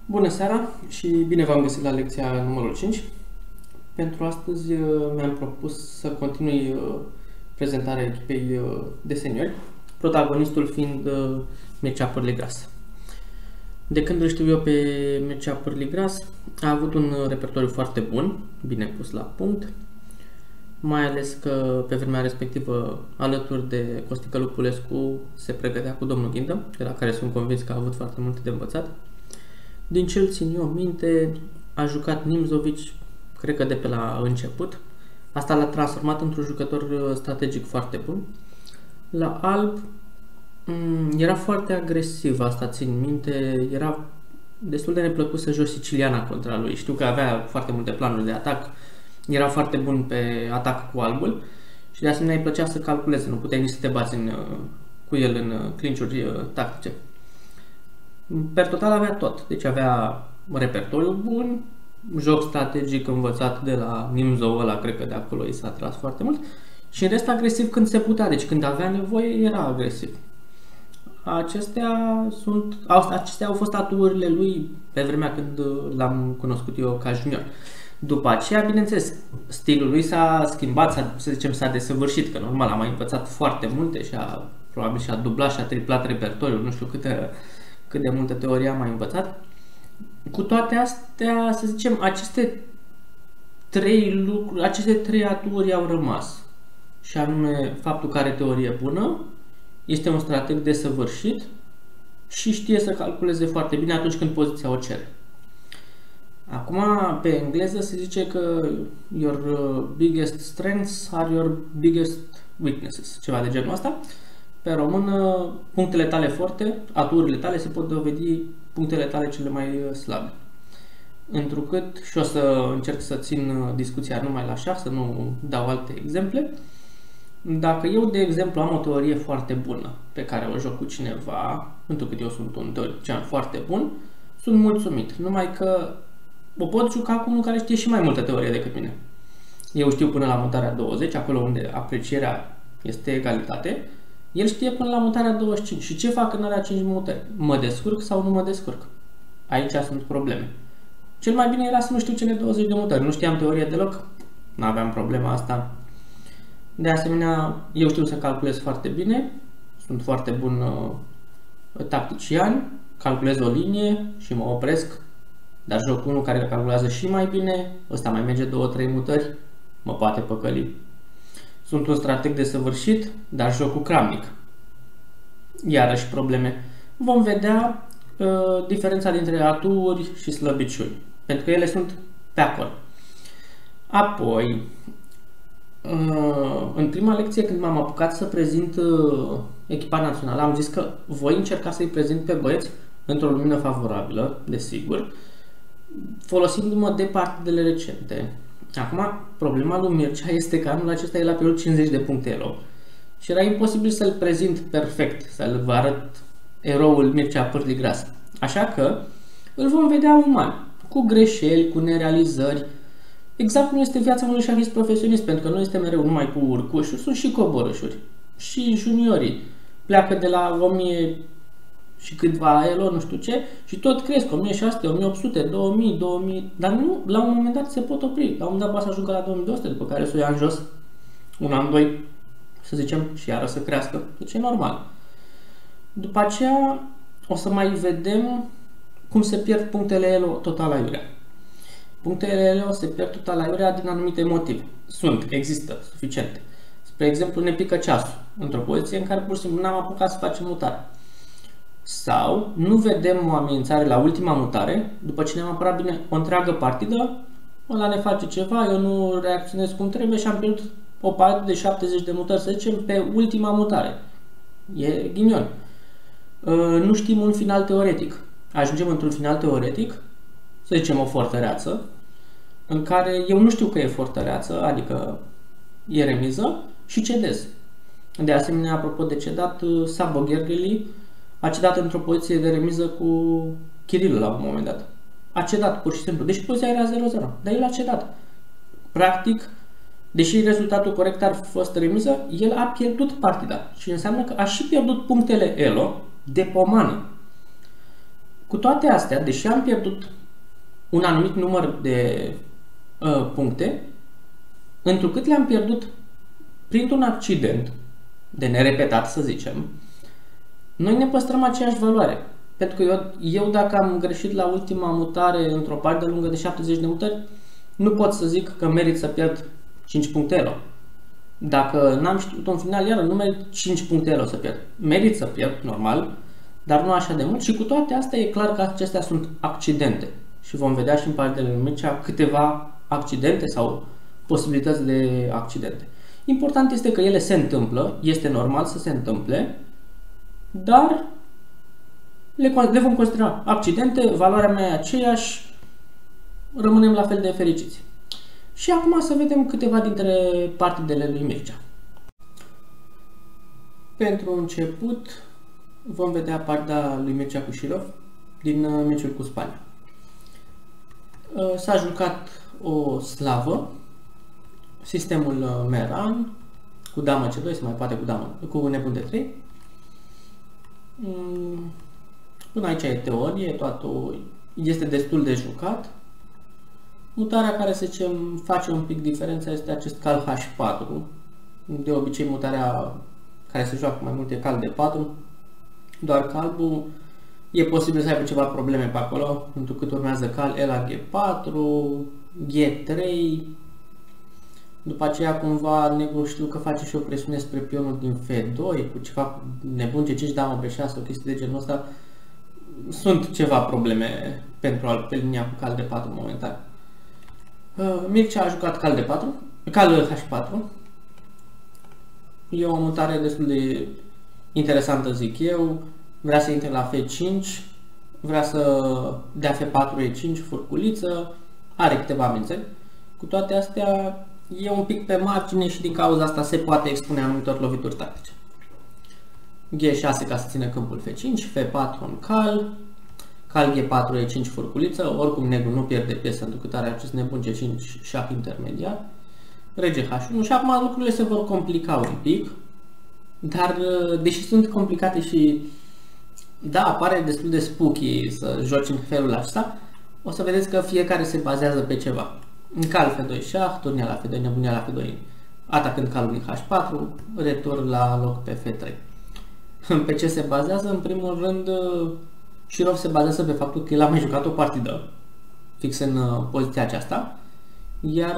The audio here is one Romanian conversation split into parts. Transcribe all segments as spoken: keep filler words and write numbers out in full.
Bună seara și bine v-am găsit la lecția numărul cinci. Pentru astăzi mi-am propus să continui prezentarea echipei de seniori, protagonistul fiind Mircea Pârligras. De când îl știu eu pe Mircea Pârligras, a avut un repertoriu foarte bun, bine pus la punct, mai ales că pe vremea respectivă, alături de Costică Lupulescu, se pregătea cu domnul Ghindă, de la care sunt convins că a avut foarte multe de învățat. Din ce țin eu minte, a jucat Nimzovici, cred că de pe la început. Asta l-a transformat într-un jucător strategic foarte bun. La alb era foarte agresiv, asta țin minte, era destul de neplăcut să joci siciliana contra lui. Știu că avea foarte multe planuri de atac, era foarte bun pe atac cu albul și de asemenea îi plăcea să calculeze, nu puteai nici să te bați în, cu el în clinciuri tactice. Per total avea tot, deci avea repertoriu bun, joc strategic învățat de la Nimzo, ăla cred că de acolo i s-a tras foarte mult, și în rest agresiv când se putea, deci când avea nevoie era agresiv. Acestea, sunt, acestea au fost aturile lui pe vremea când l-am cunoscut eu ca junior. După aceea, bineînțeles, stilul lui s-a schimbat, s-a, să zicem, s-a desăvârșit, că normal a mai învățat foarte multe și a, probabil și-a dublat și-a triplat repertoriul, nu știu câte cât de multă teorie am mai învățat. Cu toate astea, să zicem, aceste trei lucruri, aceste trei aturi au rămas. Și anume, faptul că are teorie bună, este un strateg desăvârșit și știe să calculeze foarte bine atunci când poziția o cere. Acum, pe engleză se zice că your biggest strengths are your biggest weaknesses, ceva de genul ăsta. Pe română, punctele tale forte, aturile tale se pot dovedi punctele tale cele mai slabe. Întrucât, și o să încerc să țin discuția numai la șah, să nu dau alte exemple, dacă eu, de exemplu, am o teorie foarte bună pe care o joc cu cineva, întrucât eu sunt un teoretician foarte bun, sunt mulțumit. Numai că o pot juca cu unul care știe și mai multă teorie decât mine. Eu știu până la mutarea douăzeci, acolo unde aprecierea este egalitate. El știe până la mutarea douăzeci și cinci. Și ce fac în alea cinci mutări? Mă descurc sau nu mă descurc? Aici sunt probleme. Cel mai bine era să nu știu cele douăzeci de mutări. Nu știam teorie deloc. Nu aveam problema asta. De asemenea, eu știu să calculez foarte bine. Sunt foarte bun uh, tactician. Calculez o linie și mă opresc. Dar joc unul care calculează și mai bine. Ăsta mai merge două trei mutări. Mă poate păcăli. Sunt un strateg desăvârșit, dar joc cu Kramnik. Iarăși probleme. Vom vedea uh, diferența dintre aturi și slăbiciuni, pentru că ele sunt pe acolo. Apoi, uh, în prima lecție, când m-am apucat să prezint uh, echipa națională, am zis că voi încerca să-i prezint pe băieți într-o lumină favorabilă, desigur, folosindu-mă de partidele recente. Acum, problema lui Mircea este că anul acesta el a pierdut cincizeci de puncte elo și era imposibil să-l prezint perfect, să-l vă arăt eroul Mircea Pârligras. Așa că îl vom vedea uman, cu greșeli, cu nerealizări, exact cum este viața unui șahist profesionist, pentru că nu este mereu numai cu urcușuri, sunt și coborâșuri. Și juniorii pleacă de la o mie și câtva elo, nu știu ce, și tot cresc, o mie șase sute, o mie opt sute, două mii, două mii, dar nu, la un moment dat se pot opri. La un moment dat poate să ajungă la două mii două sute, după care să o ia în jos, un an, doi, să zicem, și iară să crească. Deci e normal. După aceea o să mai vedem cum se pierd punctele elo total aiurea. Punctele elo se pierd total aiurea din anumite motive. Sunt, există, suficiente. Spre exemplu, ne pică ceasul într-o poziție în care pur și simplu n-am apucat să facem mutare. Sau nu vedem o amenințare la ultima mutare, după ce ne-am apărat bine o întreagă partidă, ăla ne face ceva, eu nu reacționez cum trebuie și am pierdut o partidă de șaptezeci de mutări, să zicem, pe ultima mutare. E ghinion. Nu știm un final teoretic. Ajungem într-un final teoretic, să zicem o fortăreață, în care eu nu știu că e fortăreață, adică e remiză, și cedez. De asemenea, apropo de cedat, Sabo Ghergheli a cedat într-o poziție de remiză cu Kiril la un moment dat. A cedat pur și simplu. Deși poziția era zero zero. Dar el a cedat. Practic, deși rezultatul corect ar fi fost remiză, el a pierdut partida. Și înseamnă că a și pierdut punctele elo de pomană. Cu toate astea, deși am pierdut un anumit număr de uh, puncte, întrucât le-am pierdut printr-un accident de nerepetat, să zicem, noi ne păstrăm aceeași valoare. Pentru că eu, eu dacă am greșit la ultima mutare într-o parte lungă de șaptezeci de mutări, nu pot să zic că merit să pierd cinci puncte elo. Dacă n-am știut în final, iară nu merit cinci puncte elo să pierd. Merit să pierd, normal, dar nu așa de mult. Și cu toate astea e clar că acestea sunt accidente. Și vom vedea și în partele Mircea câteva accidente sau posibilități de accidente. Important este că ele se întâmplă, este normal să se întâmple, dar le, le vom considera accidente, valoarea mea e aceeași, rămânem la fel de fericiți. Și acum să vedem câteva dintre partidele lui Mircea. Pentru început vom vedea partida lui Mircea cu Shirov din meciul cu Spania. S-a jucat o slavă, sistemul Meran, cu damă C doi, se mai poate cu damă, cu nebun de trei. Până aici e teorie, toată este destul de jucat. Mutarea care, să zicem, face un pic diferența este acest cal H patru. De obicei mutarea care se joacă mai mult e cal D patru, doar că albul e posibil să aibă ceva probleme pe acolo, pentru că urmează cal E la G patru, G trei. După aceea cumva negru știu că face și o presiune spre pionul din F doi, cu ceva nebun G cinci, damă B șase, o chestie de genul ăsta. Sunt ceva probleme pentru al pe linia cu cal D patru momentan. Mircea a jucat cal D patru, cal H patru. E o mutare destul de interesantă, zic eu. Vrea să intre la F cinci, vrea să dea F patru E cinci, furculiță, are câteva amenințări. Cu toate astea e un pic pe margine și din cauza asta se poate expune anumitor lovituri tactice. G șase ca să țină câmpul F cinci, F patru în cal, cal G patru E cinci, furculiță, oricum negru nu pierde piesă întrucât are acest nebun G cinci, șah intermediar, rege H unu și acum lucrurile se vor complica un pic, dar deși sunt complicate și da, apare destul de spooky să joci în felul acesta, o să vedeți că fiecare se bazează pe ceva. În cal F doi șah, turnia la F doi, nebunia la F doi, atacând calul din H patru, retur la loc pe F trei. Pe ce se bazează? În primul rând, Shirov se bazează pe faptul că el a mai jucat o partidă, fix în poziția aceasta, iar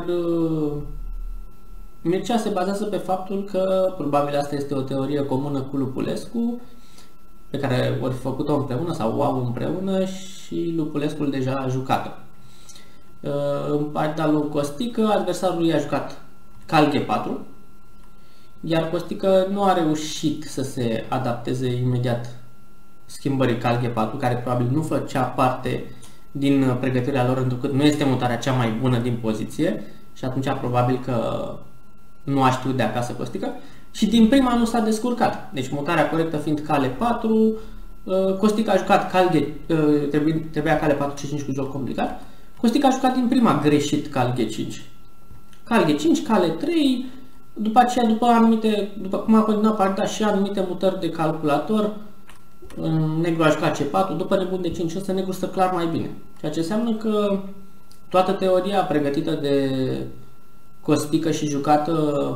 Mircea se bazează pe faptul că probabil asta este o teorie comună cu Lupulescu, pe care ori fi făcut-o împreună sau o au împreună și Lupulescu deja a jucat-o. În partea lui Costică, adversarul i-a jucat cal G patru, iar Costică nu a reușit să se adapteze imediat schimbării cal G patru, care probabil nu făcea parte din pregătirea lor, întrucât nu este mutarea cea mai bună din poziție și atunci probabil că nu a știut de acasă Costică și din prima nu s-a descurcat. Deci mutarea corectă fiind cal E patru, Costică a jucat cal G, trebuia cal E patru C cinci cu joc complicat. Costică a jucat din prima greșit cal G cinci. Cal G cinci, cal E trei, după aceea, după anumite, după cum a continuat partida și anumite mutări de calculator, negru a jucat C patru, după nebun de cinci, însă negru stă clar mai bine. Ceea ce înseamnă că toată teoria pregătită de Costică și jucată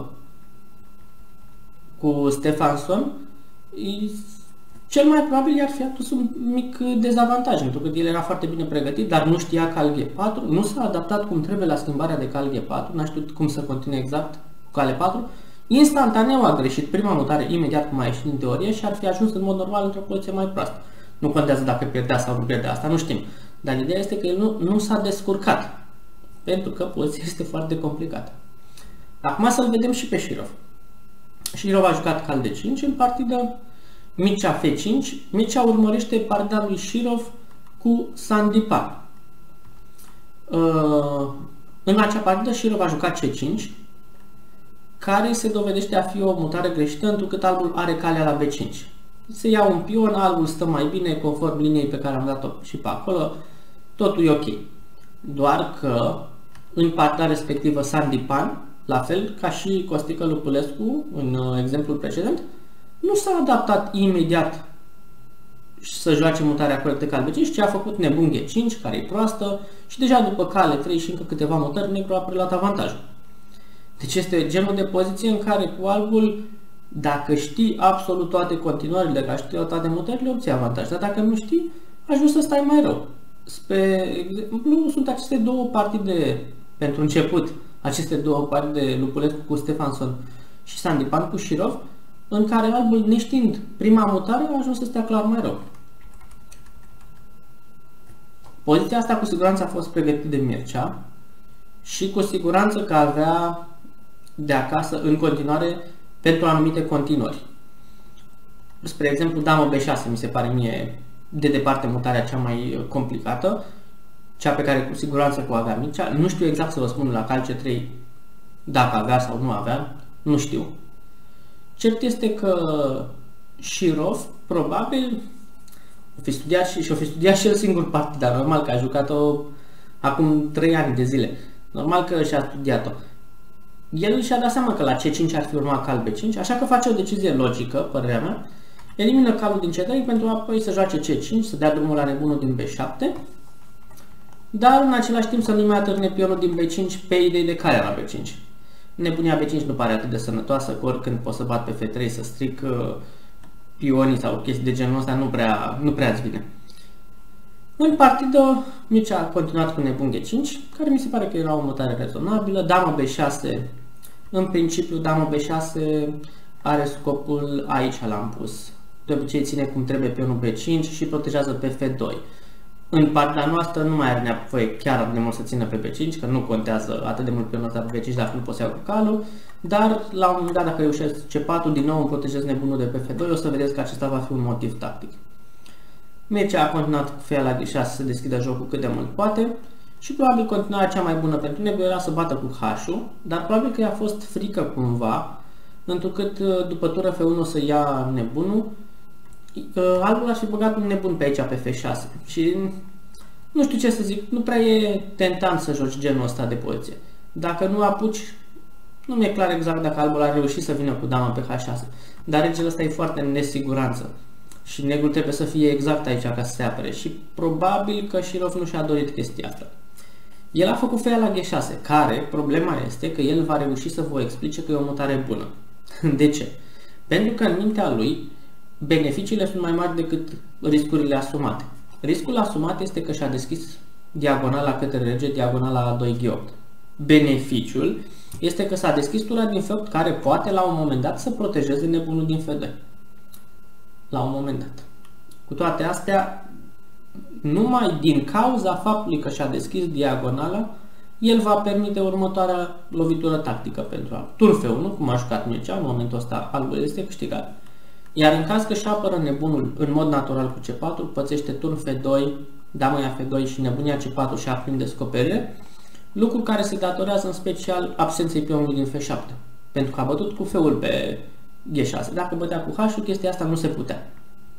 cu Stefansson, cel mai probabil i-ar fi adus un mic dezavantaj, pentru că el era foarte bine pregătit, dar nu știa cal G patru, nu s-a adaptat cum trebuie la schimbarea de cal G patru, n-a știut cum să continue exact cu cal E patru, instantaneu a greșit prima mutare imediat cum a ieșit din teorie și ar fi ajuns în mod normal într-o poziție mai proastă. Nu contează dacă pierdea sau nu pierdea, asta nu știm, dar ideea este că el nu, nu s-a descurcat, pentru că poziția este foarte complicată. Acum să-l vedem și pe Shirov. Shirov a jucat cal D cinci în partidă, Mircea F cinci, Mircea urmărește partida lui Shirov cu Sandipan. În acea partidă Shirov a jucat C cinci, care se dovedește a fi o mutare greșită, întrucât albul are calea la B cinci. Se ia un pion, albul stă mai bine, conform liniei pe care am dat-o și pe acolo, totul e ok. Doar că în partida respectivă Sandipan, la fel ca și Costică Lupulescu în exemplul precedent, nu s-a adaptat imediat să joace mutarea corectă calbe cinci, ci a făcut nebun G cinci, care e proastă, și deja după cale trei și încă câteva mutări, negru a preluat avantajul. Deci este genul de poziție în care cu albul, dacă știi absolut toate continuările, dacă știi toate mutările, obții avantaj. Dar dacă nu știi, ajungi să stai mai rău. Spre exemplu, sunt aceste două partide, pentru început, aceste două partide, Lupulescu cu Stefansson și Sandipan cu Șirov, în care albul, neștiind prima mutare, a ajuns să stea clar mai rău. Poziția asta cu siguranță a fost pregătită de Mircea și cu siguranță că avea de acasă în continuare pentru anumite continuări. Spre exemplu, damă B șase mi se pare mie de departe mutarea cea mai complicată, cea pe care cu siguranță o avea Mircea. Nu știu exact să vă spun la cal C trei dacă avea sau nu avea, nu știu. Cert este că Șirov probabil o fi studiat și, și o fi studiat și el singur partida, normal că a jucat-o acum trei ani de zile. Normal că și-a studiat-o. El și-a dat seama că la C cinci ar fi urmat cal B cinci, așa că face o decizie logică, părerea mea. Elimină calul din C trei pentru a apoi să joace C cinci, să dea drumul la nebunul din B șapte, dar în același timp să nu mai atârne pionul din B cinci pe idei de cale la B cinci. Nebunia B cinci nu pare atât de sănătoasă, că oricând pot să bat pe F trei, să stric uh, pionii sau chestii de genul ăsta, nu prea, nu prea îți vine. În partidă, Mircea a continuat cu nebun G cinci, care mi se pare că era o mutare rezonabilă. Dama B șase, în principiu, dama B șase are scopul, aici l-am pus. De obicei ține cum trebuie pionul B cinci și protejează pe F doi. În partida noastră nu mai are nevoie chiar atât de mult să țină pe B cinci, că nu contează atât de mult pionul ăsta pe B cinci dacă nu poți să iau cu calul, dar la un moment dat dacă reușesc C patru, din nou îmi protejez nebunul de pe F doi, o să vedeți că acesta va fi un motiv tactic. Mircea a continuat cu feia la G șase să deschidă jocul cât de mult poate și probabil continuarea cea mai bună pentru Negru era să bată cu H-ul, dar probabil că i-a fost frică cumva, întrucât după tură F unu o să ia nebunul, albul ar fi băgat un nebun pe aici pe F șase și nu știu ce să zic, nu prea e tentant să joci genul ăsta de poziție. Dacă nu apuci, nu mi-e clar exact dacă albul a reușit să vină cu dama pe H șase, dar regele ăsta e foarte în nesiguranță. Și negru trebuie să fie exact aici ca să se apere și probabil că Șirov nu și-a dorit chestia asta. El a făcut feia la G șase, care, problema este că el va reuși să vă explice că e o mutare bună. De ce? Pentru că în mintea lui beneficiile sunt mai mari decât riscurile asumate. Riscul asumat este că și-a deschis diagonala către rege, diagonala A doi G opt. Beneficiul este că s-a deschis tura din F opt care poate la un moment dat să protejeze nebunul din F doi. La un moment dat. Cu toate astea, numai din cauza faptului că și-a deschis diagonala, el va permite următoarea lovitură tactică pentru alb. Turn F unu, cum a jucat Mircea, în momentul ăsta albul este câștigat. Iar în caz că și apără nebunul în mod natural cu C patru, pățește turn F doi, dama ia F doi și nebunia C patru și a prin descoperire, lucru care se datorează în special absenței pionului din F șapte, pentru că a bătut cu F-ul pe G șase. Dacă bătea cu H-ul, chestia asta nu se putea.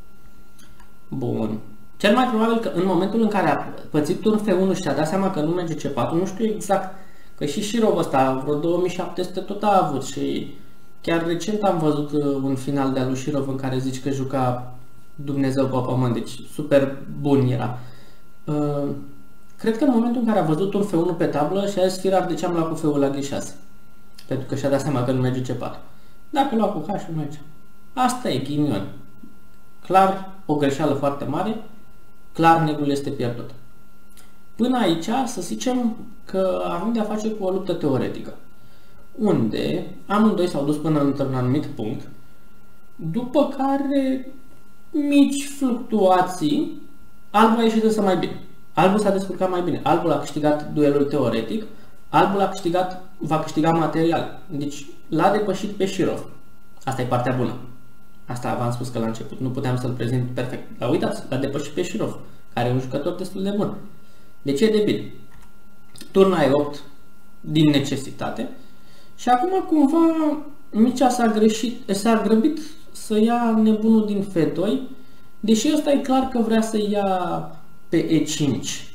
Bun. Cel mai probabil că în momentul în care a pățit turn F unu și a dat seama că nu merge C patru, nu știu exact, că și Șirov ăsta vreo două mii șapte sute tot a avut și chiar recent am văzut un final de-al lui Șirov în care zici că juca Dumnezeu pe pământ, deci super bun era. Uh, cred că în momentul în care a văzut turn F unu pe tablă și a zis firar de ce am luat cu F-ul la G șase, pentru că și-a dat seama că nu merge C patru. Dacă lua cu H-ul merge. Asta e ghinion. Clar, o greșeală foarte mare, clar negrul este pierdut. Până aici, să zicem că avem de-a face cu o luptă teoretică, unde amândoi s-au dus până într-un anumit punct, după care mici fluctuații, albul a ieșit însă mai bine. Albul s-a descurcat mai bine. Albul a câștigat duelul teoretic, albul a câștigat, va câștiga material. Deci l-a depășit pe Șirov. Asta e partea bună. Asta v-am spus că la început nu puteam să-l prezint perfect. Dar uitați, l-a depășit pe Șirov, care e un jucător destul de bun. Deci e de bine. Turna e opt din necesitate. Și acum cumva Mircea s-a greșit, s-a grăbit să ia nebunul din F doi, deși ăsta e clar că vrea să ia pe E cinci,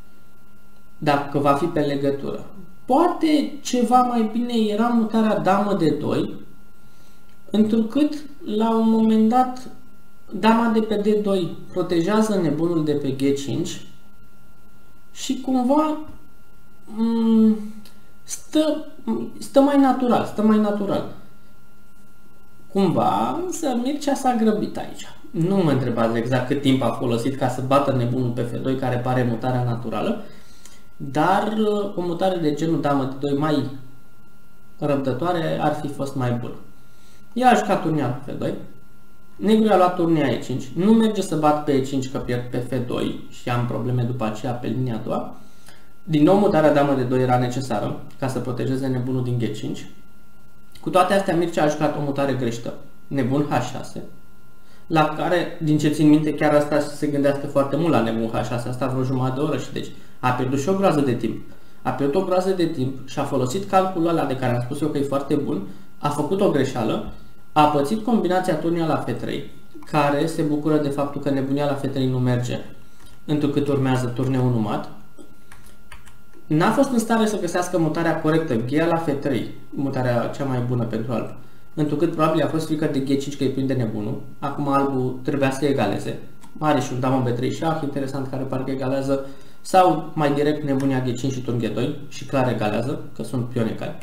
dacă va fi pe legătură. Poate ceva mai bine era mutarea damă de doi, întrucât la un moment dat dama de pe D doi protejează nebunul de pe G cinci și cumva stă, stă mai natural, stă mai natural. Cumva, însă Mircea s-a grăbit aici. Nu mă întrebați exact cât timp a folosit ca să bată nebunul pe F doi, care pare mutarea naturală, dar o mutare de genul damă D doi mai răbdătoare ar fi fost mai bună. Ea a jucat turnia pe F doi, negru a luat turnia E cinci, nu merge să bat pe E cinci că pierd pe F doi și am probleme după aceea pe linia a doua. Din nou mutarea damă D doi era necesară ca să protejeze nebunul din G cinci. Cu toate astea Mircea a jucat o mutare greșită, nebun H șase, la care, din ce țin minte, chiar asta se gândească foarte mult la nebun H șase, asta vreo jumătate de oră și deci a pierdut și o groază de timp. A pierdut o groază de timp și a folosit calculul ăla de care am spus eu că e foarte bun, a făcut o greșeală, a pățit combinația turnia la F trei, care se bucură de faptul că nebunia la F trei nu merge, întrucât urmează turneul unu mat. N-a fost în stare să găsească mutarea corectă, G la F trei, mutarea cea mai bună pentru alb, întrucât probabil a fost frică de G cinci că îi prinde nebunul. Acum albul trebuia să egaleze. Are și un damă B trei șah, interesant, care parcă egalează, sau mai direct nebunia G cinci și turn G doi și clar egalează, că sunt pioni egali.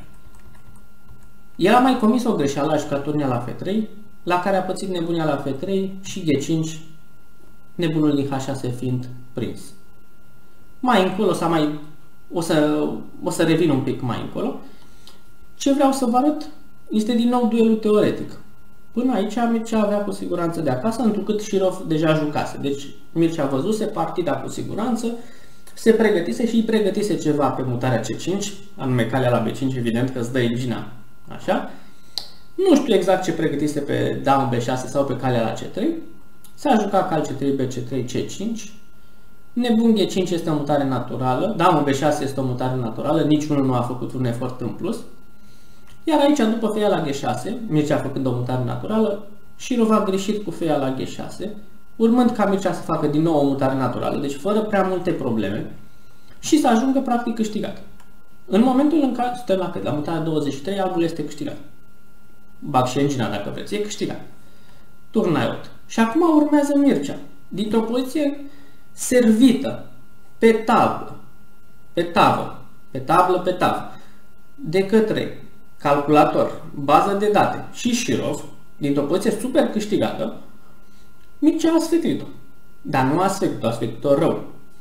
El a mai comis o greșeală, a jucat turnia la F trei, la care a pățit nebunia la F trei și G cinci, nebunul din H șase fiind prins. Mai încolo s-a mai... O să, o să revin un pic mai încolo. Ce vreau să vă arăt este din nou duelul teoretic. Până aici Mircea avea cu siguranță de acasă, întrucât Șirov deja jucase. Deci Mircea văzuse partida cu siguranță, se pregătise și îi pregătise ceva pe mutarea C cinci, anume calea la B cinci, evident că îți dă Ilgina. Așa. Nu știu exact ce pregătise pe damă B șase sau pe calea la C trei. S-a jucat cal C trei, B C trei, C cinci. Nebun G cinci este o mutare naturală, damă B șase este o mutare naturală, niciunul nu a făcut un efort în plus. Iar aici, după feia la G șase, Mircea făcând o mutare naturală, Șirov a greșit cu feia la G șase, urmând ca Mircea să facă din nou o mutare naturală, deci fără prea multe probleme, și să ajungă practic câștigat. În momentul în care suntem la cât? La mutarea douăzeci și trei, albul este câștigat. Bag și engina dacă vreți, e câștigat. Turna e opt. Și acum urmează Mircea, dintr-o poziție servită, pe tablă, pe tavă, pe tablă, pe tavă, de către calculator, bază de date și Șirov, dintr-o poziție super câștigată, Mircea a sfeclit-o. Dar nu a sfeclit-o, a sfeclit-o rău.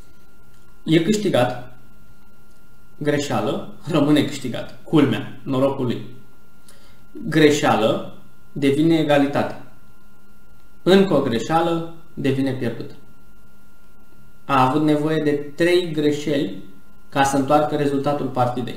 E câștigat, greșeală, rămâne câștigat. Culmea, norocul lui. Greșeală, devine egalitate. Încă o greșeală, devine pierdută. A avut nevoie de trei greșeli ca să întoarcă rezultatul partidei.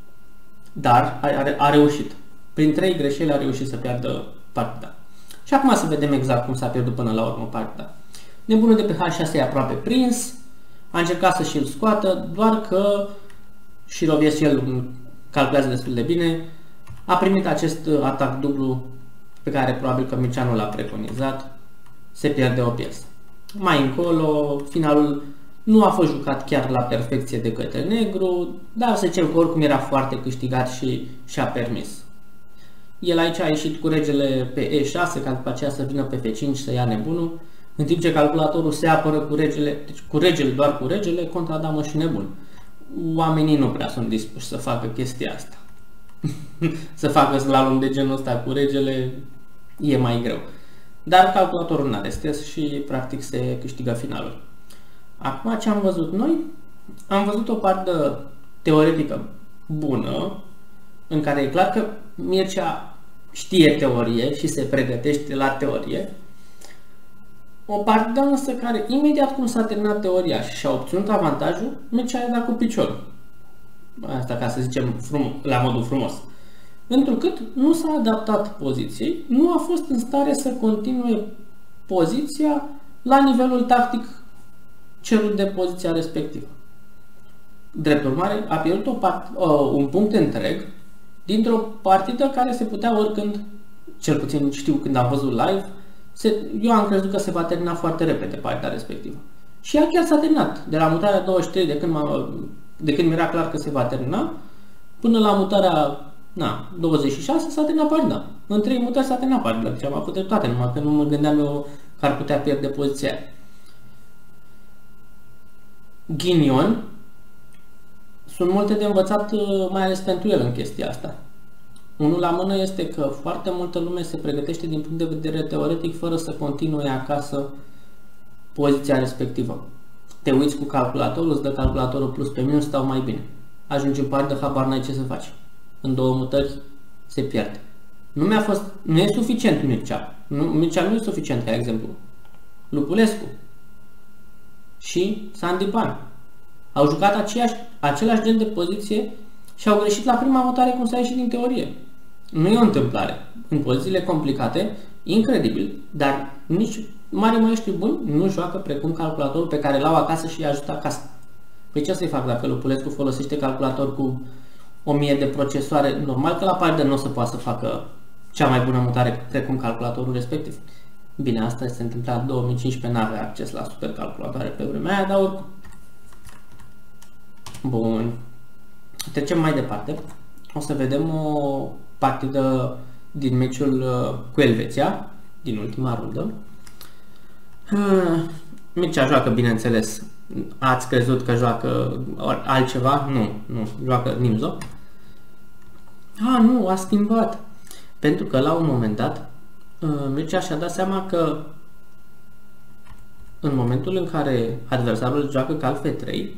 Dar a, a, a reușit. Prin trei greșeli a reușit să piardă partida. Și acum să vedem exact cum s-a pierdut până la urmă partida. Nebunul de pe H șase e aproape prins, a încercat să și-l scoată, doar că Șirov și el calculează destul de bine, a primit acest atac dublu pe care probabil că Mircea nu l-a preconizat, se pierde o piesă. Mai încolo, finalul nu a fost jucat chiar la perfecție de către negru, dar să zicem că oricum era foarte câștigat și și-a permis. El aici a ieșit cu regele pe E șase, ca după aceea să vină pe F cinci să ia nebunul, în timp ce calculatorul se apără cu regele, deci cu regele, doar cu regele, contra damă și nebun. Oamenii nu prea sunt dispuși să facă chestia asta. Să facă slalom de genul ăsta cu regele e mai greu. Dar calculatorul n-are stres și practic se câștigă finalul. Acum ce am văzut noi? Am văzut o parte teoretică bună, în care e clar că Mircea știe teorie și se pregătește la teorie. O partidă însă care imediat cum s-a terminat teoria și și-a obținut avantajul, Mircea a dat cu piciorul. Asta ca să zicem frum, la modul frumos. Întrucât nu s-a adaptat poziției, nu a fost în stare să continue poziția la nivelul tactic cerut de poziția respectivă. Drept urmare, a pierdut o part, uh, un punct întreg dintr-o partidă care se putea oricând, cel puțin știu când am văzut live, se, eu am crezut că se va termina foarte repede partida respectivă. Și ea chiar s-a terminat. De la mutarea douăzeci și trei, de când, de când mi-era clar că se va termina, până la mutarea na, douăzeci și șase s-a terminat partida. În trei mutări s-a terminat partida. Deci am avut dreptate, numai că nu mă gândeam eu că ar putea pierde poziția. Ghinion, sunt multe de învățat, mai ales pentru el în chestia asta. Unul la mână este că foarte multă lume se pregătește din punct de vedere teoretic fără să continue acasă poziția respectivă. Te uiți cu calculatorul, îți dă calculatorul plus pe minus, stau mai bine. Ajungi în parte, habar n-ai ce să faci. În două mutări se pierde. Nu mi-a fost, nu e suficient Mircea. Nu, Mircea nu e suficient ca exemplu. Lupulescu și Sandy Pan au jucat aceeași, același gen de poziție și au greșit la prima mutare cum s-a ieșit din teorie. Nu e o întâmplare. În pozițiile complicate, incredibil, dar nici mari maestri buni nu joacă precum calculatorul pe care l-au acasă și i-a ajutat acasă. Păi ce să-i fac dacă Lupulescu folosește calculator cu o mie de procesoare? Normal că la partidă nu o să poată să facă cea mai bună mutare precum calculatorul respectiv. Bine, asta se întâmpla în două mii cincisprezece, n-avea acces la supercalculatoare pe vremea aia, dar oricum. Bun. Trecem mai departe. O să vedem o partidă din meciul cu Elveția, din ultima rundă. Mircea joacă, bineînțeles. Ați crezut că joacă altceva? Nu, nu. Joacă Nimzo. Ah, nu, a schimbat. Pentru că la un moment dat Mircea și-a dat seama că în momentul în care adversarul joacă cal F trei,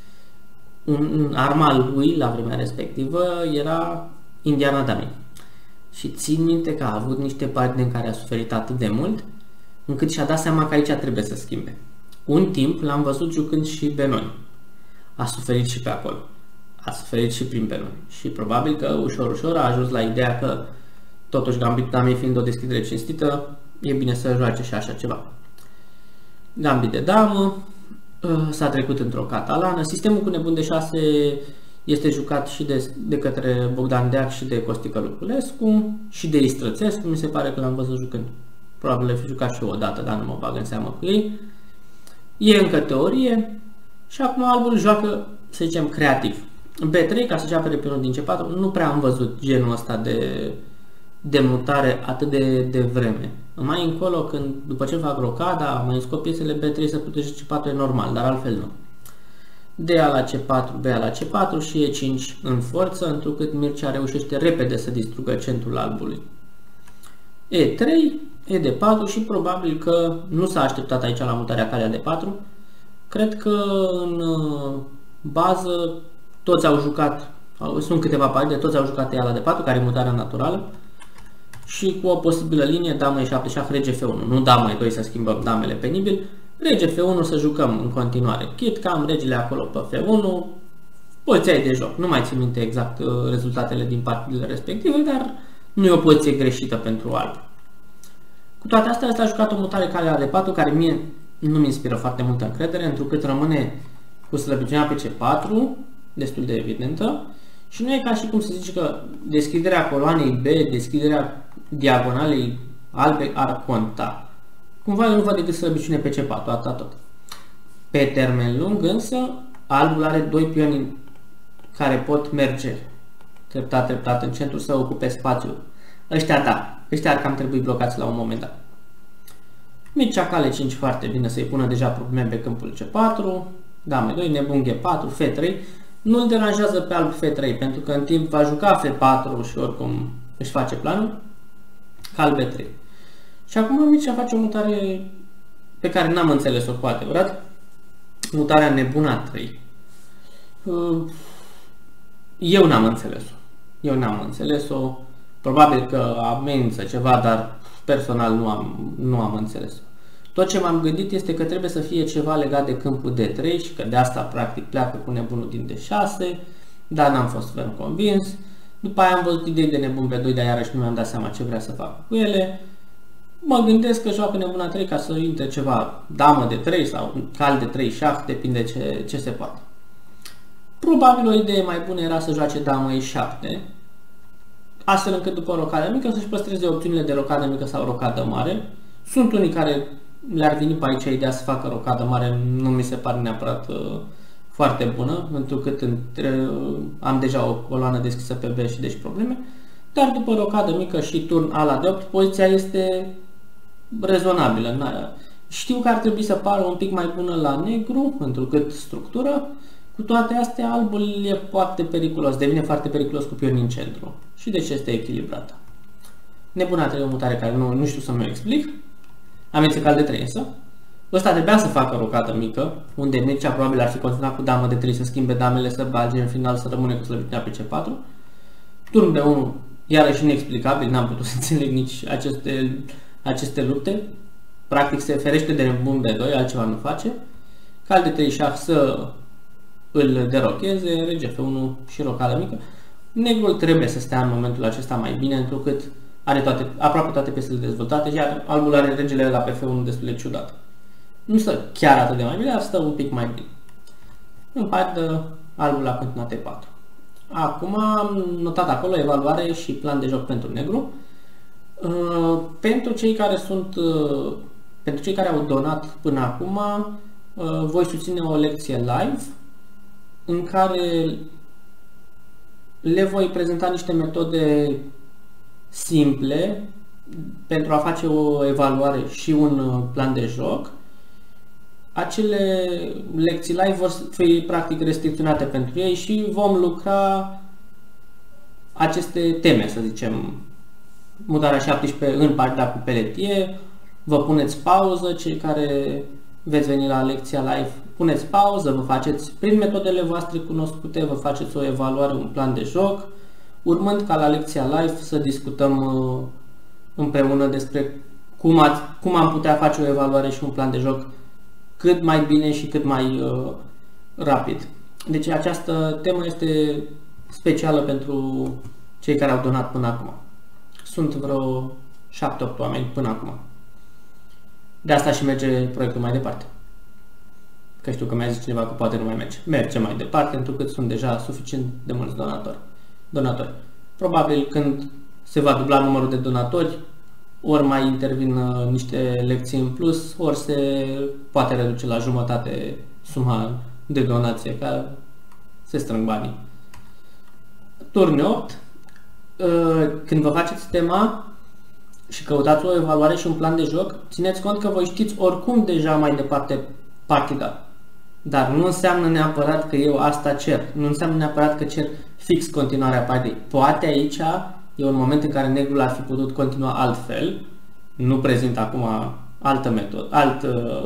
un arma al lui la vremea respectivă era Indiana Dummy. Și țin minte că a avut niște partide în care a suferit atât de mult încât și-a dat seama că aici trebuie să schimbe. Un timp l-am văzut jucând și benoni. A suferit și pe acolo. A suferit și prin benoni. Și probabil că ușor, ușor a ajuns la ideea că totuși Gambit Dummy fiind o deschidere cinstită, e bine să joace și așa ceva. Gambit de damă, s-a trecut într-o catalană. Sistemul cu nebun de șase este jucat și de, de către Bogdan Deac și de Costică Lupulescu și de Istrățescu, mi se pare că l-am văzut jucând. Probabil le-a fi jucat și eu odată, dar nu mă bag în seamă cu ei. E încă teorie și acum albul joacă, să zicem, creativ. B trei, ca să-și apere pe unul din C patru, nu prea am văzut genul ăsta de, de mutare atât de, de vreme. Mai încolo, când, după ce fac rocada, mai scot piesele B trei să puteți C patru, e normal, dar altfel nu. D A la C patru, B A la C patru și E cinci în forță, întrucât Mircea reușește repede să distrugă centrul albului. E trei, E D patru și probabil că nu s-a așteptat aici la mutarea calea D patru. Cred că în bază toți au jucat, sunt câteva partide, toți au jucat E A la D patru, care e mutarea naturală. Și cu o posibilă linie, damă E șapte șah, rege F unu. Nu damă E doi să schimbăm damele penibil, rege F unu să jucăm în continuare. Chit că am regele acolo pe F unu, poziția e de joc. Nu mai țin minte exact rezultatele din partidele respective, dar nu e o poziție greșită pentru alb. Cu toate astea, s-a jucat o mutare calea D patru, care mie nu mi inspiră foarte multă încredere, întrucât rămâne cu slăbiciunea pe C patru, destul de evidentă. Și nu e ca și cum să zici că deschiderea coloanei B, deschiderea diagonalei albe ar conta. Cumva eu nu văd decât slăbiciune pe C patru, atât tot. Pe termen lung însă, albul are doi pioni care pot merge treptat, treptat în centru să ocupe spațiul. Ăștia da, ăștia ar cam trebui blocați la un moment dat. Mircea cale cinci foarte bine să-i pună deja probleme pe câmpul C patru, dame doi, nebun G patru, F trei. Nu-l deranjează pe alb F trei, pentru că în timp va juca F patru și oricum își face planul, cal B trei. Și acum Mircea face o mutare pe care n-am înțeles-o cu adevărat, mutarea nebuna trei. Eu n-am înțeles-o. Eu n-am înțeles-o. Probabil că amenință ceva, dar personal nu am, nu am înțeles-o. Tot ce m-am gândit este că trebuie să fie ceva legat de câmpul D trei și că de asta practic pleacă cu nebunul din D șase, dar n-am fost ferm convins. După aia am văzut idei de nebun B doi, dar iarăși nu mi-am dat seama ce vrea să fac cu ele. Mă gândesc că joacă nebuna trei ca să intre ceva damă de trei sau cal de trei șah, depinde ce, ce se poate. Probabil o idee mai bună era să joace damă E șapte, astfel încât după rocadă mică să-și păstreze opțiunile de rocadă mică sau rocadă mare. Sunt unii care le-ar veni pe aici ideea să facă rocadă mare, nu mi se pare neapărat uh, foarte bună, pentru că uh, am deja o coloană deschisă pe B și deci probleme. Dar după rocadă mică și turn ala de opt, poziția este rezonabilă. Știu că ar trebui să pară un pic mai bună la negru, întrucât structură. Cu toate astea, albul e foarte periculos, devine foarte periculos cu pioni în centru. Și deci este echilibrată. Nebuna trebuie o mutare care nu, nu știu să mi-o explic. Am ținut cal de trei însă. Ăsta trebuia să facă rocadă mică, unde Mircea probabil ar fi continuat cu damă de trei, să schimbe damele, să bage în final, să rămâne cu slăbitinea pe C patru. Turn B unu, iarăși inexplicabil, n-am putut să înțeleg nici aceste, aceste lupte. Practic se ferește de nebun B doi, altceva nu face. Cal de trei șah să îl derocheze, rege F unu și rocadă mică. Negrul trebuie să stea în momentul acesta mai bine, întrucât are toate, aproape toate piesele dezvoltate, iar albul are regele la pe F unu destul de ciudat. Nu stă chiar atât de mai bine, dar stă un pic mai bine. Împart albul la continuat E patru. Acum am notat acolo evaluare și plan de joc pentru negru. Uh, pentru cei care sunt, uh, pentru cei care au donat până acum, uh, voi susține o lecție live în care le voi prezenta niște metode simple pentru a face o evaluare și un plan de joc. Acele lecții live vor fi practic restricționate pentru ei și vom lucra aceste teme, să zicem, mutarea șaptesprezece în partida cu Pelletier. Vă puneți pauză, cei care veți veni la lecția live, puneți pauză, vă faceți prin metodele voastre cunoscute, vă faceți o evaluare, un plan de joc, urmând ca la lecția live să discutăm împreună despre cum, ați, cum am putea face o evaluare și un plan de joc cât mai bine și cât mai uh, rapid. Deci această temă este specială pentru cei care au donat până acum. Sunt vreo șapte opt oameni până acum. De asta și merge proiectul mai departe. Că știu că mi-a zis cineva că poate nu mai merge. Merge mai departe, pentru că sunt deja suficient de mulți donatori. donatori. Probabil când se va dubla numărul de donatori, ori mai intervin uh, niște lecții în plus, ori se poate reduce la jumătate suma de donație, ca se strâng banii. Turn opt. Uh, când vă faceți tema și căutați o evaluare și un plan de joc, țineți cont că voi știți oricum deja mai departe partida. Dar nu înseamnă neapărat că eu asta cer. Nu înseamnă neapărat că cer fix continuarea partidei. Poate aici e un moment în care negrul ar fi putut continua altfel. Nu prezint acum altă metodă, alt,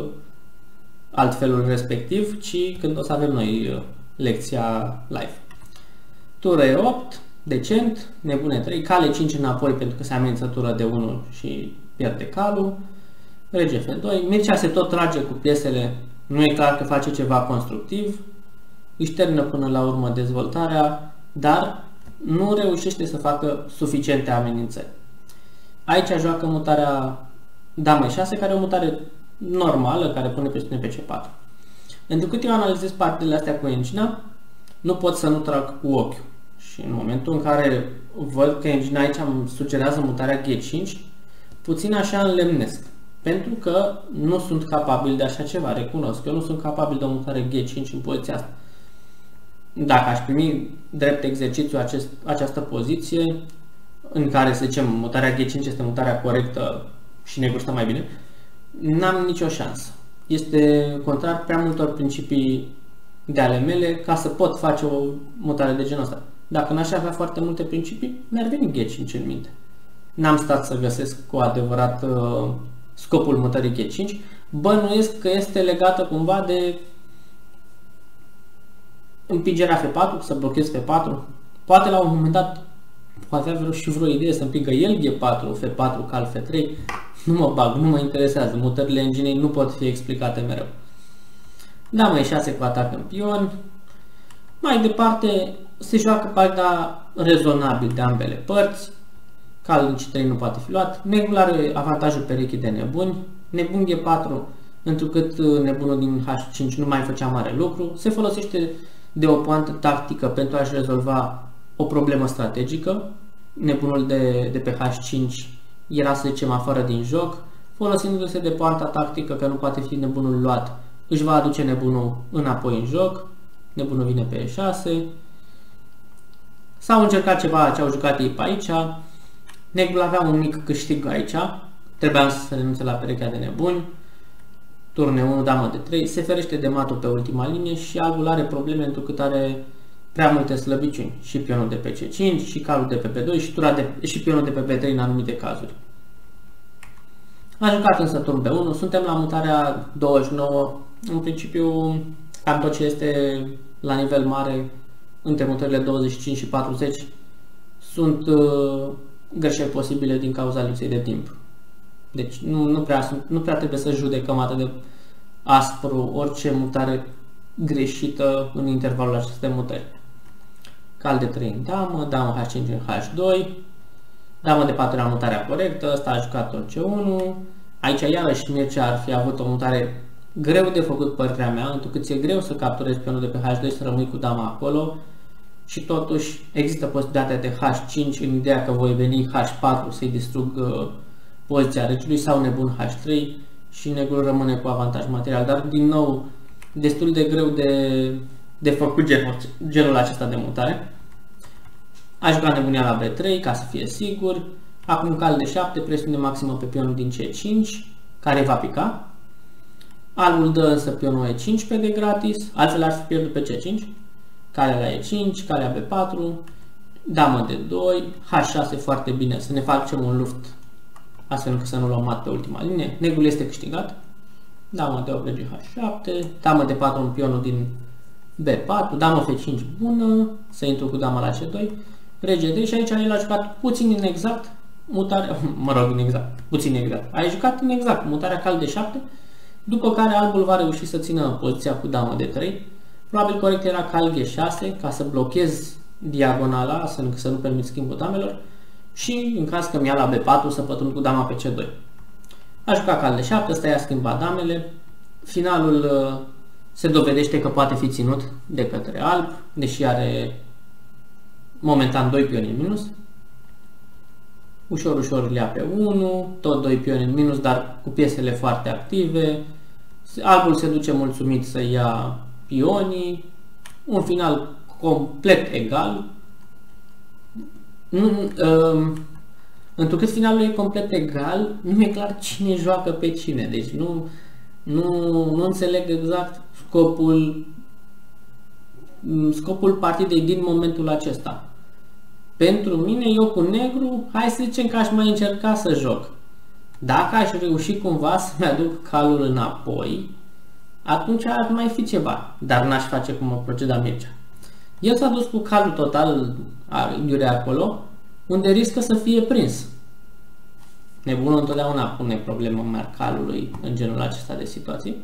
alt felul respectiv, ci când o să avem noi lecția live. Tură E opt, decent, nebune trei, cale cinci înapoi pentru că se amenință tură de unu și pierde calul. Rege F doi, Mircea se tot trage cu piesele, nu e clar că face ceva constructiv, își termină până la urmă dezvoltarea, dar nu reușește să facă suficiente amenințări. Aici joacă mutarea damă E șase, care e o mutare normală, care pune presiune pe C patru. Pentru cât eu analizez partidele astea cu engine, nu pot să nu trag cu ochiul. Și în momentul în care văd că engine aici îmi sugerează mutarea G cinci, puțin așa înlemnesc. Pentru că nu sunt capabil de așa ceva, recunosc. Eu nu sunt capabil de o mutare G cinci în poziția asta. Dacă aș primi drept exercițiu acest, această poziție, în care, să zicem, mutarea G cinci este mutarea corectă și negru stă mai bine, n-am nicio șansă. Este contrar prea multor principii de ale mele ca să pot face o mutare de genul ăsta. Dacă n-aș avea foarte multe principii, mi-ar veni G cinci în minte. N-am stat să găsesc cu adevărat uh, scopul mutării G cinci. Bănuiesc că este legată cumva de împingerea F patru, să blochez F patru. Poate la un moment dat poate avea și vreo idee să împingă el G patru, F patru, cal F trei. Nu mă bag, nu mă interesează. Mutările enginei nu pot fi explicate mereu. Damă E șase cu atac în pion. Mai departe se joacă partida rezonabil de ambele părți. Cal în C trei nu poate fi luat. Negrul are avantajul perechii de nebuni. Nebun G patru, întrucât nebunul din H cinci nu mai făcea mare lucru. Se folosește de o poantă tactică pentru a-și rezolva o problemă strategică. Nebunul de, de pe H cinci era, să zicem, afară din joc. Folosindu-se de poanta tactică că nu poate fi nebunul luat, își va aduce nebunul înapoi în joc. Nebunul vine pe E șase. S-au încercat ceva ce au jucat ei pe aici. Negrul avea un mic câștig aici. Trebuia să renunțe la perechea de nebuni. Turne unu, damă de trei, se ferește de matul pe ultima linie și albul are probleme întrucât are prea multe slăbiciuni. Și pionul de pe C cinci, și calul de pe B doi, și, tura de, și pionul de pe B trei în anumite cazuri. A jucat însă turn B unu, suntem la mutarea douăzeci și nouă, în principiu cam tot ce este la nivel mare, între mutările douăzeci și cinci și patruzeci, sunt uh, greșeli posibile din cauza lipsei de timp. Deci nu, nu, prea, nu prea trebuie să judecăm atât de aspru orice mutare greșită în intervalul acestei mutări. Cal de trei în damă, damă H cinci în H doi, damă de patru era mutarea corectă, ăsta a jucat tot C unu. Aici iarăși Mircea ar fi avut o mutare greu de făcut, părerea mea, întrucât e greu să capturezi pionul de pe H doi, să rămâi cu dama acolo și totuși există posibilitatea de H cinci în ideea că voi veni H patru să-i distrug uh, poziția regelui sau nebun H trei și negrul rămâne cu avantaj material, dar din nou destul de greu de, de făcut genul, genul acesta de mutare. A jucat nebunia la B trei ca să fie sigur. Acum cal de șapte, presiune maximă pe pionul din C cinci, care va pica. Albul dă însă pionul E cinci pe de gratis, altfel ar fi pierdut pe C cinci. Calea la E cinci, calea B patru, damă de doi, H șase foarte bine, să ne facem un luft astfel încât să nu luăm mat pe ultima linie. Negrul este câștigat. Damă de opt, rege H șapte, damă de patru în pionul din B patru, damă F cinci bună, să intru cu dama la C doi, rege trei și aici el a jucat puțin inexact mutarea, mă rog, inexact, puțin exact. A jucat inexact mutarea cal de șapte, după care albul va reuși să țină poziția cu damă de trei. Probabil corect era cal G șase ca să blochez diagonala, astfel încât să nu permit schimbul damelor și în caz că mi-a la B patru să pătrund cu dama pe C doi. A jucat cal de șapte, ăsta i-a schimbat damele. Finalul uh, se dovedește că poate fi ținut de către alb, deși are momentan doi pioni în minus. Ușor, ușor le ia pe unu, tot doi pioni în minus, dar cu piesele foarte active. Albul se duce mulțumit să ia pionii. Un final complet egal. Nu, uh, întrucât finalul e complet egal, nu e clar cine joacă pe cine. Deci nu, nu, nu înțeleg exact scopul, scopul partidei din momentul acesta. Pentru mine, eu cu negru, hai să zicem că aș mai încerca să joc. Dacă aș reuși cumva să-mi aduc calul înapoi, atunci ar mai fi ceva, dar n-aș face cum a procedat Mircea. El s-a dus cu calul total iurea acolo, unde riscă să fie prins. Nebunul întotdeauna pune problemă mari calului în genul acesta de situații.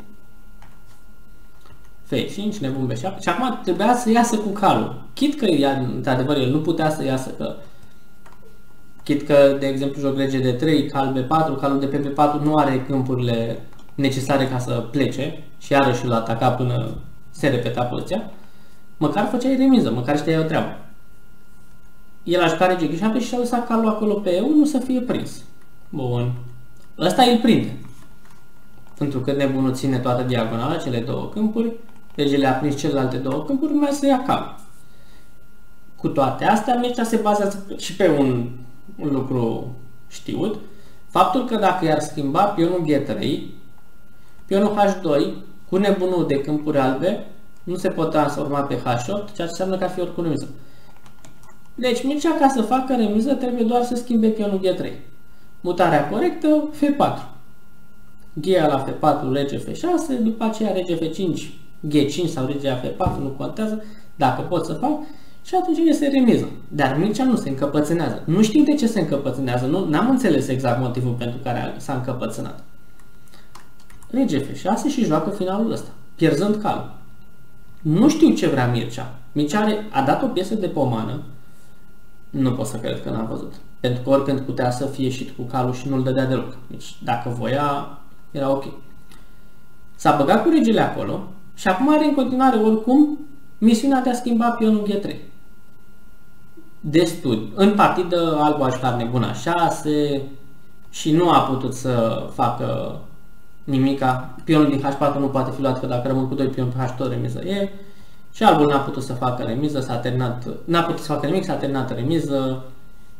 F cinci, nebun B șapte și acum trebuia să iasă cu calul. Chit că, într-adevăr, el nu putea să iasă, că chit că, de exemplu, joc rege de trei, cal B patru, calul de pe B patru nu are câmpurile necesare ca să plece și iarăși îl ataca până se repeta poziția, măcar făceai remiză, măcar știai o treabă. El a jucat rege G șapte și și-a lăsat calul acolo pe E unu să fie prins. Bun. Ăsta îl prinde. Pentru că nebunul ține toată diagonala, cele două câmpuri, regele a prins celelalte două câmpuri, mai să ia calul. Cu toate astea, Mircea se bazează și pe un, un lucru știut, faptul că dacă i-ar schimba pionul G trei, pionul H doi, cu nebunul de câmpuri albe, nu se pot transforma pe H opt, ceea ce înseamnă că ar fi oricum remiză. Deci Mircea, ca să facă remiză, trebuie doar să schimbe pionul G trei. Mutarea corectă, F patru. Ghia la F patru, rege F șase, după aceea rege F cinci, G cinci sau rege F patru, nu contează, dacă pot să fac, și atunci este remiză. Dar Mircea nu se încăpățânează. Nu știm de ce se încăpățânează, nu am înțeles exact motivul pentru care s-a încăpățânat. Rege F șase și joacă finalul ăsta, pierzând calul. Nu știu ce vrea Mircea. Mircea are, a dat o piesă de pomană, nu pot să cred că n-am văzut. Pentru că oricând putea să fie ieșit cu calul și nu-l dădea deloc. Deci dacă voia, era ok. S-a băgat cu regele acolo și acum are în continuare oricum misiunea de a schimba pionul G trei. De studi. În partidă albul a jucat nebuna șase și nu a putut să facă nimica. Pionul din H patru nu poate fi luat, că dacă rămân cu doi pioni pe H tot remiză e. Și albul n-a putut să facă remiză, s-a terminat, n-a putut să facă nimic, s-a terminat remiză.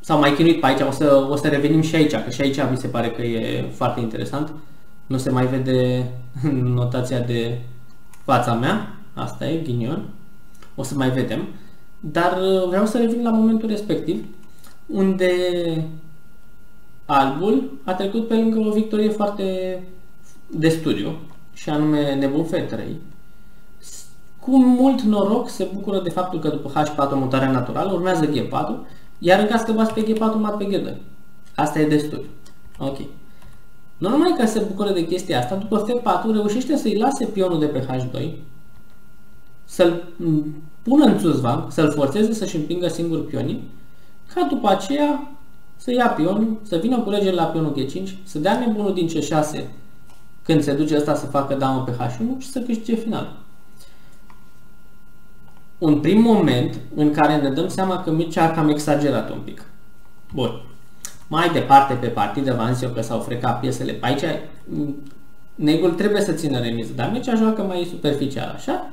sau mai chinuit pe aici, o să, o să revenim și aici, că și aici mi se pare că e foarte interesant. Nu se mai vede notația de fața mea, asta e, ghinion, o să mai vedem. Dar vreau să revin la momentul respectiv, unde albul a trecut pe lângă o victorie foarte de studiu, și anume Nebun F trei. Cu mult noroc se bucură de faptul că după H patru mutarea naturală urmează G patru, iar în caz că bați pe G patru, mat pe G doi. Asta e de studiu. Ok. Nu numai că se bucură de chestia asta, după F patru reușește să-i lase pionul de pe H doi, să-l pună în Zugzwang, să-l forțeze să-și împingă singur pionii, ca după aceea să ia pionul, să vină cu regele la pionul G cinci, să dea nebunul din C șase când se duce ăsta să facă damă pe H unu și să câștige final. Un prim moment în care ne dăm seama că Mircea a cam exagerat un pic. Bun. Mai departe pe partidă v-am zis eu că s-au frecat piesele pe aici. Negul trebuie să țină remiză, dar Mircea joacă mai superficial, așa?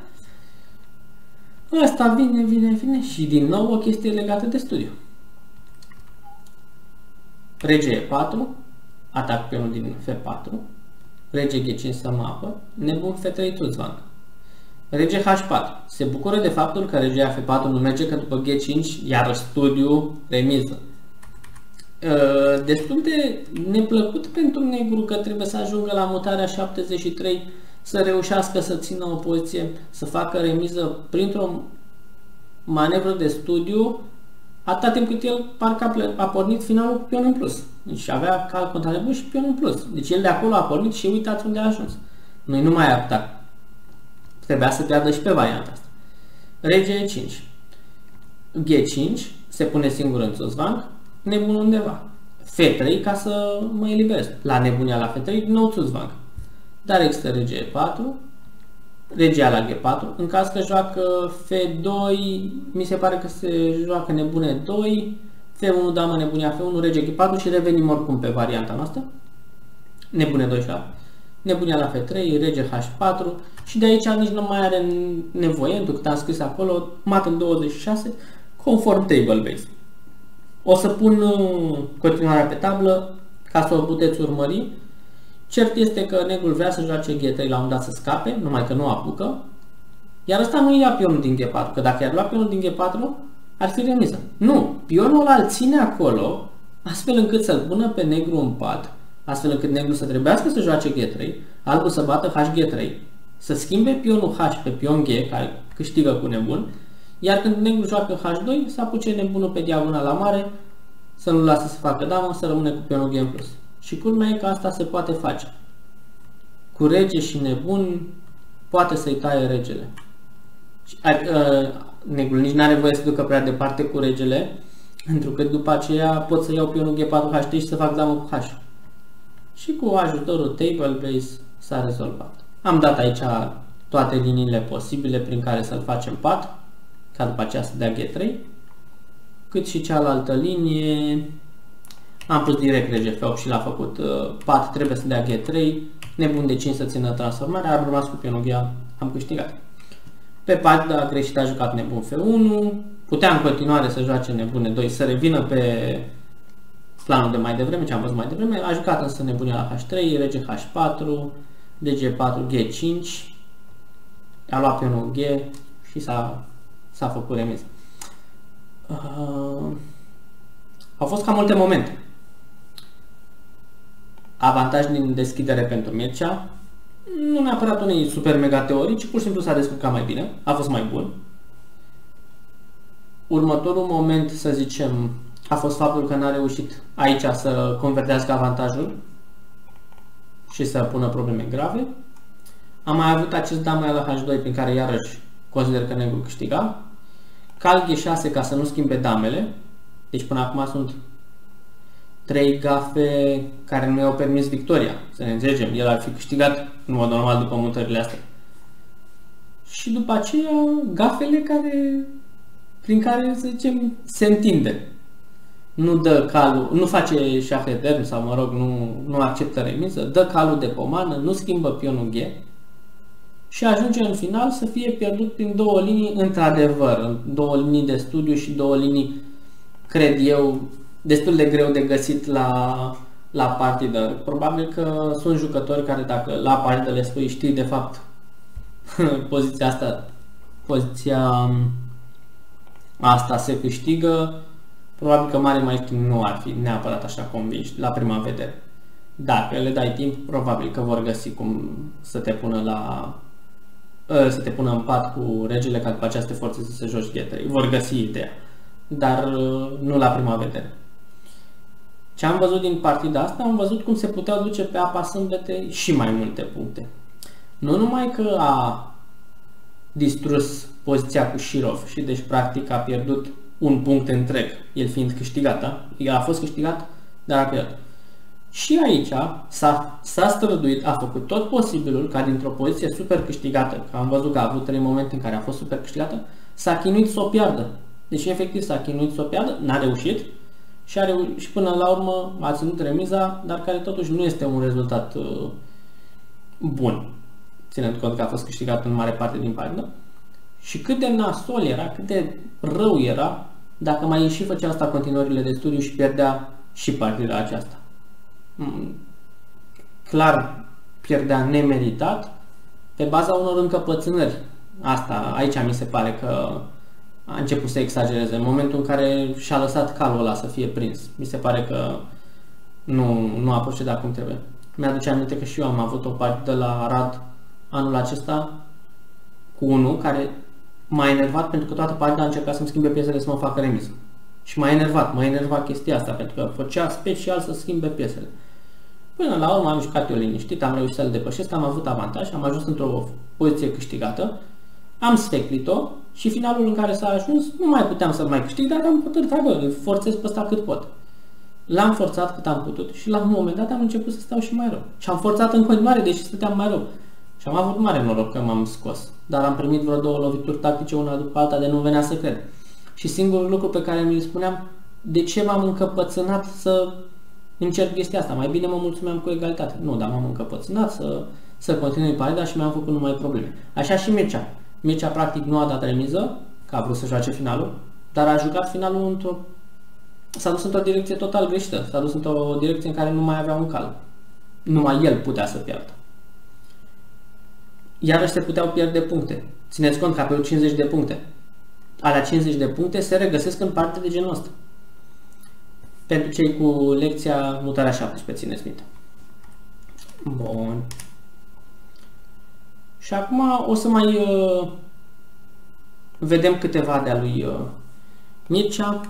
Ăsta vine, vine, vine și din nou o chestie legată de studiu. Rege E patru, atac pionul din F patru, rege G cinci să mă apăr, nebun F trei Zugzwang. Rege H patru. Se bucură de faptul că regea F patru nu merge, că după G cinci, iarăși studiu, remiză. Destul de neplăcut pentru negru că trebuie să ajungă la mutarea șaptezeci și trei, să reușească să țină o poziție, să facă remiză printr-o manevră de studiu, atâta timp cât el parcă a pornit finalul cu pion în plus. Deci avea cal contra nebun și pion în plus. Deci el de acolo a pornit și uitați unde a ajuns. Noi nu mai atac. Trebuia să piardă și pe varianta asta. Rege E cinci. G cinci, se pune singur în Zugzwang, nebun undeva. F trei ca să mă eliberez. La nebunia la F trei, din nou Zugzwang. Dar există rege E patru, regia la G patru. În caz că joacă F doi, mi se pare că se joacă nebune doi, F unu, damă, nebunia F unu, rege G patru și revenim oricum pe varianta noastră. Nebune doi și la nebunia la F trei, rege H patru și de aici nici nu mai are nevoie, pentru că am scris acolo, mat în douăzeci și șase, conform table base. O să pun continuarea pe tablă ca să o puteți urmări. Cert este că negrul vrea să joace G trei la un dat să scape, numai că nu apucă. Iar ăsta nu ia pionul din G patru, că dacă i-ar lua pionul din G patru, ar fi remiză. Nu, pionul ăla îl ține acolo, astfel încât să-l pună pe negru în pat, astfel încât negru să trebuiască să joace G trei, albul să bată H G trei, să schimbe pionul H pe pion G, care câștigă cu nebun, iar când negru joacă H doi, să apuce nebunul pe diagonala mare, să nu lasă să facă damă, să rămâne cu pionul G în plus. Și culmea e că asta se poate face. Cu rege și nebun poate să-i taie regele. Și, uh, negrul nici nu are voie să ducă prea departe cu regele, pentru că după aceea pot să iau pionul G patru H trei și să fac damă cu H. Și cu ajutorul table base s-a rezolvat. Am dat aici toate liniile posibile prin care să-l facem pat, ca după aceea să dea G trei, cât și cealaltă linie. Am pus direct rege F opt și l-a făcut uh, pat, trebuie să dea G trei, nebun de cinci să țină transformarea, am rămas cu pionul G, am câștigat. Pe pat a greșit, a jucat nebun F unu, putea în continuare să joace nebun E doi, să revină pe planul de mai devreme, ce am văzut mai devreme, a jucat însă nebunia la H trei, rege H patru, D G patru, G cinci, a luat pionul G și s-a s-a făcut remiză. Uh, au fost cam multe momente. Avantaj din deschidere pentru Mircea, nu neapărat unei super mega teorii, ci pur și simplu s-a descurcat mai bine, a fost mai bun. Următorul moment, să zicem, a fost faptul că n-a reușit aici să convertească avantajul și să pună probleme grave. Am mai avut acest damă la H doi prin care iarăși consider că negru câștiga. Cal G șase ca să nu schimbe damele. Deci până acum sunt trei gafe care nu i-au permis victoria. Să ne înțelegem, el ar fi câștigat în mod normal după mutările astea. Și după aceea gafele care, prin care, să zicem, se întinde. Nu dă calul, nu face șah etern sau mă rog, nu, nu acceptă remiză, dă calul de pomană, nu schimbă pionul G și ajunge în final să fie pierdut prin două linii, într-adevăr, două linii de studiu și două linii, cred eu, destul de greu de găsit la, la partidă. Probabil că sunt jucători care dacă la partidă le spui știi de fapt poziția asta, poziția asta se câștigă, probabil că mari maestri nu ar fi neapărat așa convinși la prima vedere. Dacă le dai timp, probabil că vor găsi cum să te pună la să te pună în pat cu regele, ca după aceea să te forțeze să joci G trei. Vor găsi ideea, dar nu la prima vedere. Ce am văzut din partida asta, am văzut cum se puteau duce pe apa sâmbete și mai multe puncte. Nu numai că a distrus poziția cu Shirov și deci practic a pierdut un punct întreg, el fiind câștigat, da? El a fost câștigat, dar a pierdut. Și aici s-a, s-a străduit, a făcut tot posibilul ca dintr-o poziție super câștigată, că am văzut că a avut trei momente în care a fost super câștigată, s-a chinuit să o piardă. Deci efectiv s-a chinuit să o piardă, n-a reușit și, a reu- și până la urmă a ținut remiza, dar care totuși nu este un rezultat uh, bun, ținând cont că a fost câștigat în mare parte din partidă. Și cât de nasol era, cât de rău era dacă mai și făcea asta continuările de studiu și pierdea și partida aceasta. Clar pierdea nemeritat pe baza unor încăpățânări. Asta, aici mi se pare că a început să exagereze. În momentul în care și-a lăsat calul ăla să fie prins, mi se pare că nu, nu a procedat cum trebuie. Mi-aduce aminte că și eu am avut o partidă la Arad anul acesta cu unul care m-a enervat pentru că toată partida a încercat să-mi schimbe piesele să mă facă remiză. Și m-a enervat, m-a enervat chestia asta, pentru că făcea special să schimbe piesele. Până la urmă am jucat eu liniștit, am reușit să-l depășesc, am avut avantaj, am ajuns într-o poziție câștigată, am sfeclit-o și finalul în care s-a ajuns, nu mai puteam să-l mai câștig, dar am putut, hai bă, îl forțez pe ăsta cât pot. L-am forțat cât am putut și la un moment dat am început să stau și mai rău. Și am forțat în continuare, deși stăteam mai rău. Și am avut mare noroc că m-am scos, dar am primit vreo două lovituri tactice, una după alta, de nu venea să cred. Și singurul lucru pe care mi-l spuneam, de ce m-am încăpățânat să încerc chestia asta? Mai bine mă mulțumeam cu egalitate. Nu, dar m-am încăpățânat să, să continui partida și mi-am făcut numai probleme. Așa și Mircea. Mircea practic nu a dat remiză, că a vrut să joace finalul, dar a jucat finalul într-o... s-a dus într-o direcție total greșită. S-a dus într-o direcție în care nu mai avea un cal. Numai el putea să piardă. Iarăși se puteau pierde puncte. Țineți cont că aveau cincizeci de puncte. Alea cincizeci de puncte se regăsesc în parte de genul ăsta. Pentru cei cu lecția mutarea șaptesprezece, țineți minte. Bun. Și acum o să mai uh, vedem câteva de-a lui uh, Mircea.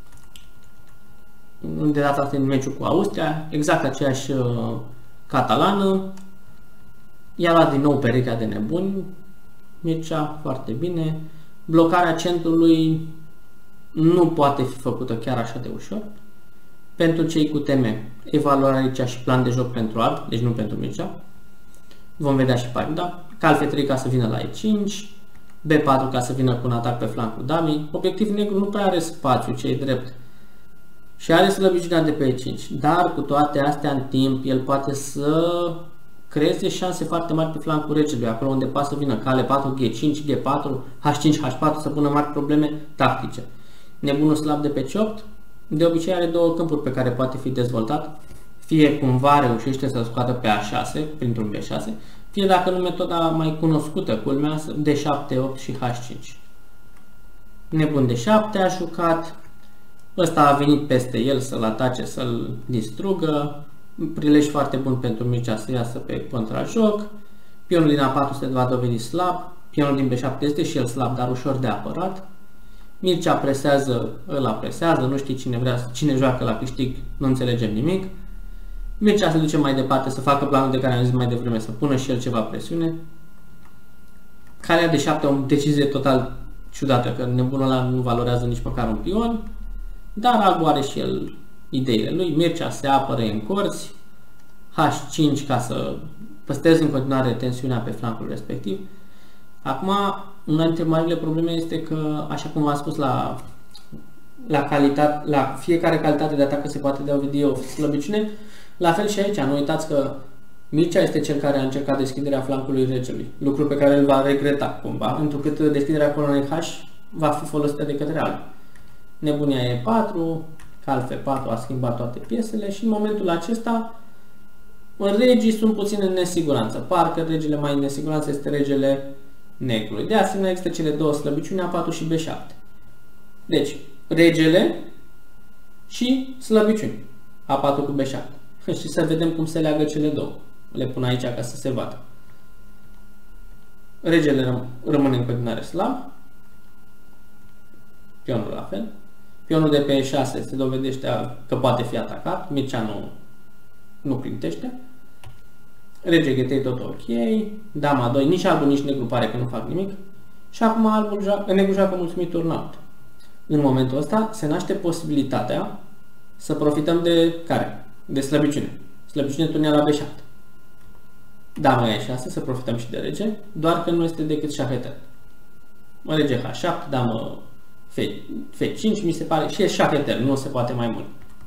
De data asta în meciul cu Austria, exact aceeași uh, catalană. I-a luat din nou perechea de nebuni. Mircea, foarte bine. Blocarea centrului nu poate fi făcută chiar așa de ușor. Pentru cei cu teme, evaluarea aici și plan de joc pentru Ard, deci nu pentru Mircea. Vom vedea și partida. Cal F trei ca să vină la E cinci, B patru ca să vină cu un atac pe flancul damei. Obiectiv negru nu prea are spațiu, ce-i drept. Și are slăbiciunea de pe E cinci. Dar cu toate astea în timp, el poate să creeze șanse foarte mari pe flancul regelui, acolo unde poate să vină cale patru, G cinci, G patru, H cinci, H patru, să pună mari probleme tactice. Nebunul slab de pe C opt, de obicei are două câmpuri pe care poate fi dezvoltat, fie cumva reușește să scoată pe A șase, printr-un B șase, fie dacă nu metoda mai cunoscută, culmea, D șapte, opt și H cinci. Nebun D șapte a jucat, ăsta a venit peste el să-l atace, să-l distrugă, prilej foarte bun pentru Mircea să iasă pe contrajoc, pionul din A patru se va dovedi slab, pionul din B șapte este și el slab, dar ușor de apărat. Mircea presează, ăla presează, nu știe cine vrea, cine joacă la câștig, nu înțelegem nimic. Mircea se duce mai departe să facă planul de care am zis mai devreme, să pună și el ceva presiune. Calea de șapte, o decizie total ciudată, că nebunul ăla nu valorează nici măcar un pion, dar albul are și el ideile lui. Mircea se apără în corți, H cinci ca să păstreze în continuare tensiunea pe flancul respectiv. Acum, una dintre marile probleme este că, așa cum v-am spus, la, la, calitate, la fiecare calitate de atac se poate dovedi o slăbiciune. La fel și aici, nu uitați că Mircea este cel care a încercat deschiderea flancului regelui, lucru pe care îl va regreta cumva, întrucât deschiderea colonei H va fi folosită de către alb. Nebunia E patru, cal F patru a schimbat toate piesele și în momentul acesta regii sunt puțin în nesiguranță. Parcă regele mai în nesiguranță este regele negrului. De asemenea există cele două slăbiciuni, A patru și B șapte. Deci, regele și slăbiciuni, A patru cu B șapte. Și să vedem cum se leagă cele două. Le pun aici ca să se vadă. Regele răm rămâne în continuare slab. Pionul la fel. Pionul de pe E șase se dovedește că poate fi atacat. Mircea nu, nu printește. Rege G trei tot ok. Dama doi, nici albul, nici negru pare că nu fac nimic. Și acum albul joacă, negru joacă mulțumit turnout. În momentul ăsta se naște posibilitatea să profităm de care? De slăbiciune. Slăbiciune turnea la B șapte. Dama E șase, să profităm și de rege, doar că nu este decât șah etern. Rege H șapte, damă F cinci, mi se pare, și e șah etern, nu se poate mai mult.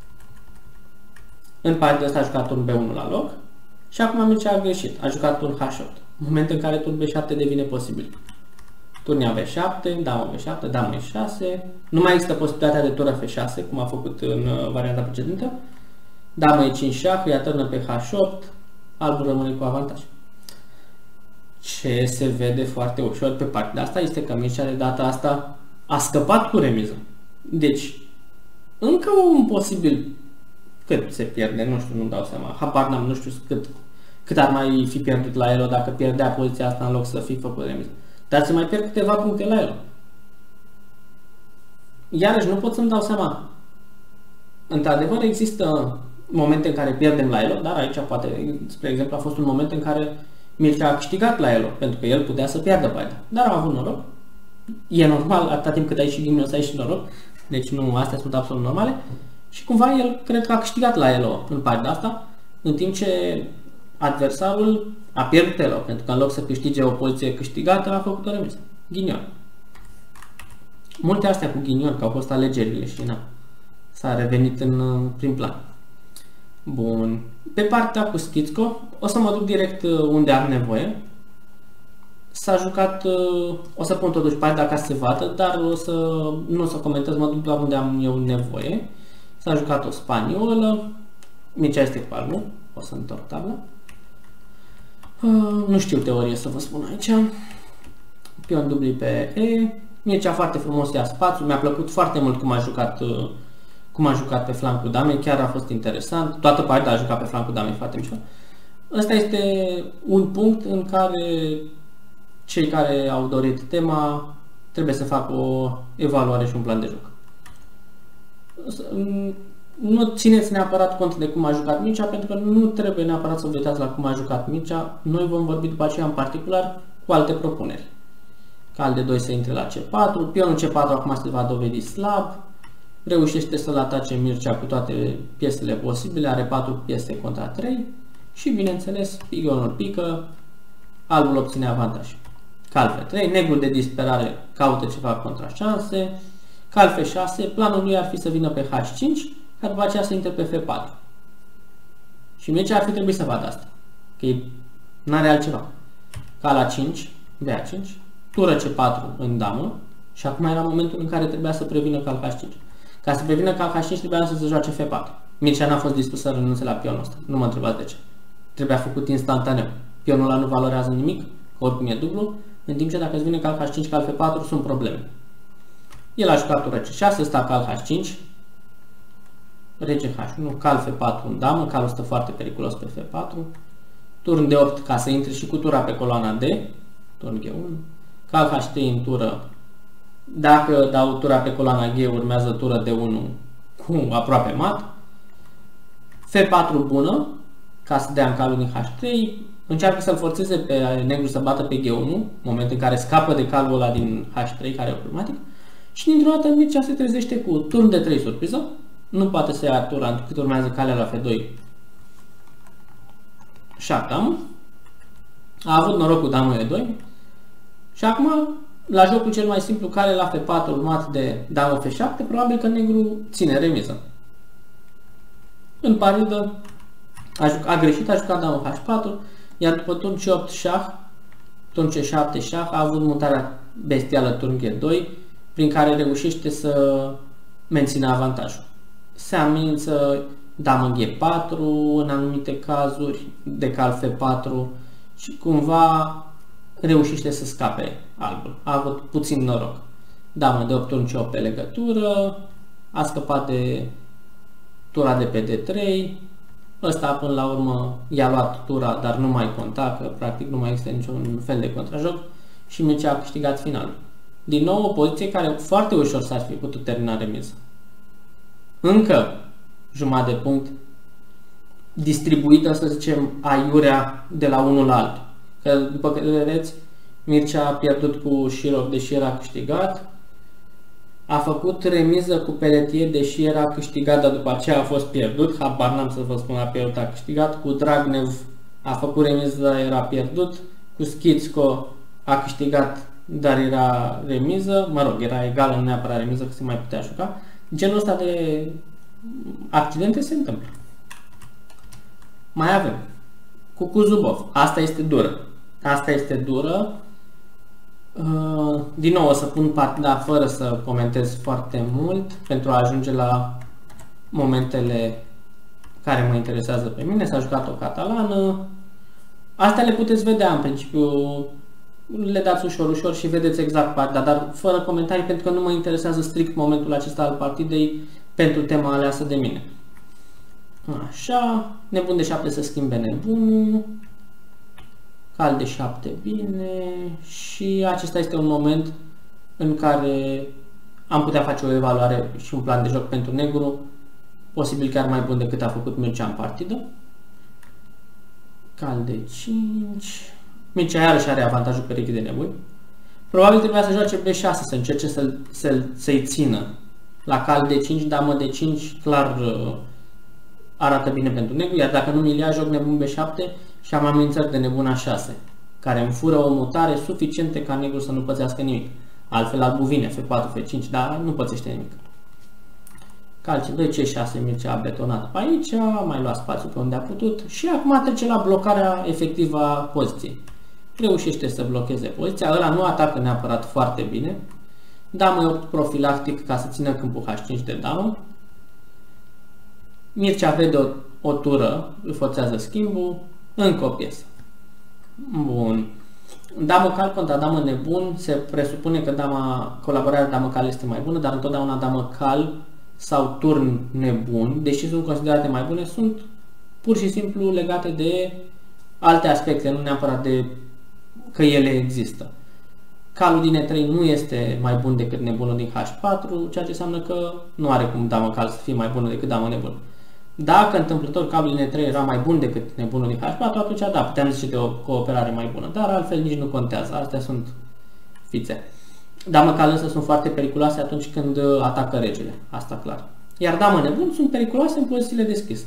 În partea asta a jucat turn B unu la loc și acum Mircea a greșit, a jucat turn H opt, moment în care turn B șapte devine posibil. Turnia B șapte, dama B șapte, dama E șase, nu mai există posibilitatea de tură F șase, cum a făcut în varianta precedentă. Dama E cinci șah, îi atârnă pe H opt, albul rămâne cu avantaj. Ce se vede foarte ușor pe partea asta este că Mircea de data asta a scăpat cu remiză. Deci, încă un posibil, cât se pierde, nu știu, nu dau seama, habar n-am, nu știu cât, cât ar mai fi pierdut la Elo dacă pierdea poziția asta în loc să fi făcut remiză. Dar se mai pierd câteva puncte la Elo. Iarăși, nu pot să-mi dau seama. Într-adevăr, există momente în care pierdem la Elo, dar aici poate, spre exemplu, a fost un moment în care Mircea a câștigat la Elo, pentru că el putea să piardă partea. Dar a avut noroc. E normal, atâta timp cât ai și ghinion să ai și noroc. Deci nu, astea sunt absolut normale. Și cumva el cred că a câștigat la Elo în partea asta, în timp ce adversarul a pierdut Elo, pentru că în loc să câștige o poziție câștigată, a făcut o remiză. Ghinion. Multe astea cu ghinion, că au fost alegerile și na, s-a revenit în prim plan. Bun. Pe partea cu Schițco, o să mă duc direct unde am nevoie. S-a jucat, o să pun totuși partea ca să se vadă, dar o să, nu o să comentez, mă duc la unde am eu nevoie. S-a jucat o spaniolă, Mircea este cu albul, o să întorc tabla. Uh, nu știu teorie să vă spun aici. Pion dubli pe E, Mircea foarte frumos ia spațiu, mi-a plăcut foarte mult cum a jucat, uh, cum a jucat pe flancul damei, chiar a fost interesant, toată partea a jucat pe flancul damei foarte mișto. Ăsta este un punct în care cei care au dorit tema trebuie să facă o evaluare și un plan de joc. Nu țineți neapărat cont de cum a jucat Mircea, pentru că nu trebuie neapărat să vă uitați la cum a jucat Mircea. Noi vom vorbi după aceea în particular cu alte propuneri. Cal de doi să intre la C patru, pionul C patru acum se va dovedi slab, reușește să-l atace Mircea cu toate piesele posibile, are patru piese contra trei și bineînțeles pionul pică, albul obține avantaj. Cal F trei, negrul de disperare caută ceva contra șanse, cal F șase, planul lui ar fi să vină pe H cinci, ca după aceea să intre pe F patru. Și Mircea ar fi trebuit să vadă asta, că n-are altceva. Cal A cinci, B A cinci, tură C patru în damă și acum era momentul în care trebuia să prevină cal H cinci. Ca să prevină cal H cinci trebuia să se joace F patru. Mircea n-a fost dispus să renunțe la pionul ăsta, nu mă întrebați de ce. Trebuia făcut instantaneu. Pionul ăla nu valorează nimic, oricum e dublu, în timp ce dacă îți vine cal H cinci, cal F patru, sunt probleme. El a jucat tură C șase, ăsta cal H cinci, rege H unu, cal F patru în damă, calul stă foarte periculos pe F patru, turn D opt ca să intre și cu tura pe coloana D, turn G unu, cal H trei în tură, dacă dau tura pe coloana G, urmează tură D unu cu aproape mat, F patru bună, ca să dea în calul din H trei, încearcă să-l forțeze pe negru să bată pe G unu, moment în care scapă de calul ăla din H trei, care e problematic, și dintr-o dată Mircea se trezește cu turn de trei surpriză, nu poate să ia tura cât urmează calea la F doi, șah damă, a avut noroc cu damă E doi și acum, la jocul cel mai simplu, cale la F patru urmat de damă F șapte, probabil că negru ține remiză. În paridă, a, jucat, a greșit, a jucat damă H patru, iar după turn C opt șah, turn C șapte șah, a avut mutarea bestială turn G doi, prin care reușește să mențină avantajul. se amenință damă G patru în anumite cazuri, de cal F patru și cumva reușește să scape albul. A avut puțin noroc. Damă de opt turn C opt pe legătură, a scăpat de tura de pe D trei, ăsta până la urmă i-a luat tura, dar nu mai conta, că practic nu mai există niciun fel de contrajoc și Mircea a câștigat finalul. Din nou o poziție care foarte ușor s-ar fi putut termina remiză. Încă jumătate de punct distribuită, să zicem, aiurea de la unul la altul. Că după câte vedeți, Mircea a pierdut cu Shirov, deși era câștigat. A făcut remiză cu Pelletier, deși era câștigat, dar după aceea a fost pierdut. Habar n-am să vă spun, a pierdut, a câștigat. Cu Dragnev a făcut remiză, dar era pierdut. Cu Schitsko a câștigat, dar era remiză. Mă rog, era egală, nu neapărat remiză, că se mai putea juca. Genul ăsta de accidente se întâmplă. Mai avem cu Kuzubov. Asta este dură. Asta este dură. Din nou o să pun partida fără să comentez foarte mult pentru a ajunge la momentele care mă interesează pe mine. S-a jucat o catalană. Astea le puteți vedea în principiu. Le dați ușor, ușor și vedeți exact partida, dar fără comentarii pentru că nu mă interesează strict momentul acesta al partidei pentru tema aleasă de mine. Așa, nebun de șapte să schimbe nebunul, cal de șapte bine și acesta este un moment în care am putea face o evaluare și un plan de joc pentru negru, posibil chiar mai bun decât a făcut Mircea în partidă. Cal de cinci, Mircea iarăși are avantajul perechii de nebuni. Probabil trebuia să joace B șase, să încerce să-l, să-l, să-i țină. La cal de cinci, damă de cinci, clar arată bine pentru negru, iar dacă nu mi-l ia, joc nebun B șapte și am amenințări de nebun A șase, care îmi fură o mutare suficiente ca negru să nu pățească nimic. Altfel albul vine F patru, F cinci, dar nu pățește nimic. Cal C doi, C șase, Mircea a betonat pe aici, a mai luat spațiu pe unde a putut și acum trece la blocarea efectivă a poziției. Reușește să blocheze poziția, ăla nu atacă neapărat foarte bine. Damă E opt profilactic ca să țină câmpul H cinci de damă. Mircea vede o, o tură, îl forțează schimbul, încă o piesă. Bun. Damă cal contra damă nebun, se presupune că dama, colaborarea damă cal este mai bună, dar întotdeauna damă cal sau turn nebun, deși sunt considerate mai bune, sunt pur și simplu legate de alte aspecte, nu neapărat de că ele există. Calul din E trei nu este mai bun decât nebunul din H patru, ceea ce înseamnă că nu are cum damă cal să fie mai bună decât damă nebun. Dacă întâmplător calul din E trei era mai bun decât nebunul din H patru, atunci da, puteam zice de o cooperare mai bună, dar altfel nici nu contează, astea sunt fițe. Damă cal însă sunt foarte periculoase atunci când atacă regele, asta clar. Iar damă nebun sunt periculoase în pozițiile deschise.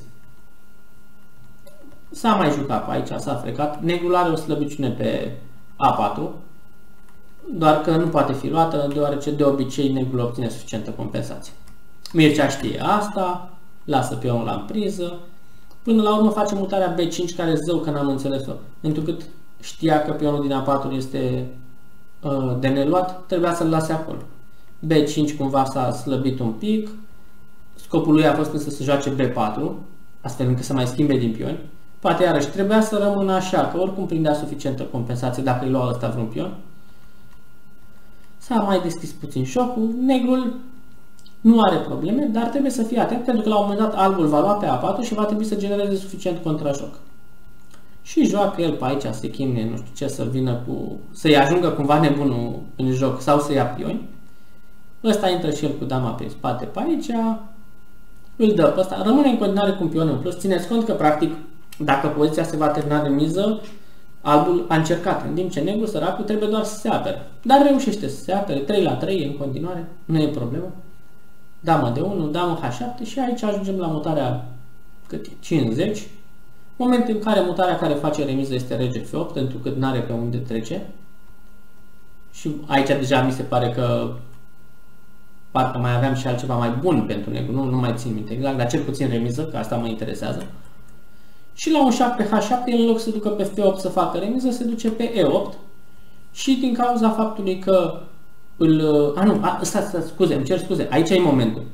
S-a mai jucat pe aici, s-a frecat. Negrul are o slăbiciune pe A patru, doar că nu poate fi luată, deoarece de obicei negrul obține suficientă compensație. Mircea știe asta, lasă pionul la priză, până la urmă face mutarea B cinci, care zău că n-am înțeles-o. Întrucât știa că pionul din A patru este uh, de neluat, trebuia să-l lase acolo. B cinci cumva s-a slăbit un pic, scopul lui a fost însă să joace B patru, astfel încât să mai schimbe din pioni. Poate iarăși trebuia să rămână așa, că oricum prindea suficientă compensație dacă îi lua ăsta vreun pion. S-a mai deschis puțin șocul, negrul nu are probleme, dar trebuie să fie atent pentru că la un moment dat albul va lua pe A patru și va trebui să genereze suficient contrajoc. Și joacă el pe aici, se chimne, nu știu ce, să vină cu... să-i ajungă cumva nebunul în joc sau să ia pioni. Ăsta intră și el cu dama pe spate pe aici, îl dă pe ăsta, rămâne în continuare cu un pion în plus. Țineți cont că practic dacă poziția se va termina de miză, albul a încercat, în timp ce negru, săracul, trebuie doar să se apere. Dar reușește să se apere, trei la trei în continuare, nu e problemă. Damă de unu, damă H șapte și aici ajungem la mutarea cât e? cincizeci. Momentul în care mutarea care face remiză este rege F opt, pentru că nu are pe unde trece. Și aici deja mi se pare că parcă mai aveam și altceva mai bun pentru negru, nu, nu mai țin minte exact, dar cel puțin remiză, că asta mă interesează. Și la un șah pe H șapte, el în loc să ducă pe F opt să facă remiză, se duce pe E opt. Și din cauza faptului că îl... A, nu, a, stați, stați, scuze, îmi cer scuze, aici e momentul.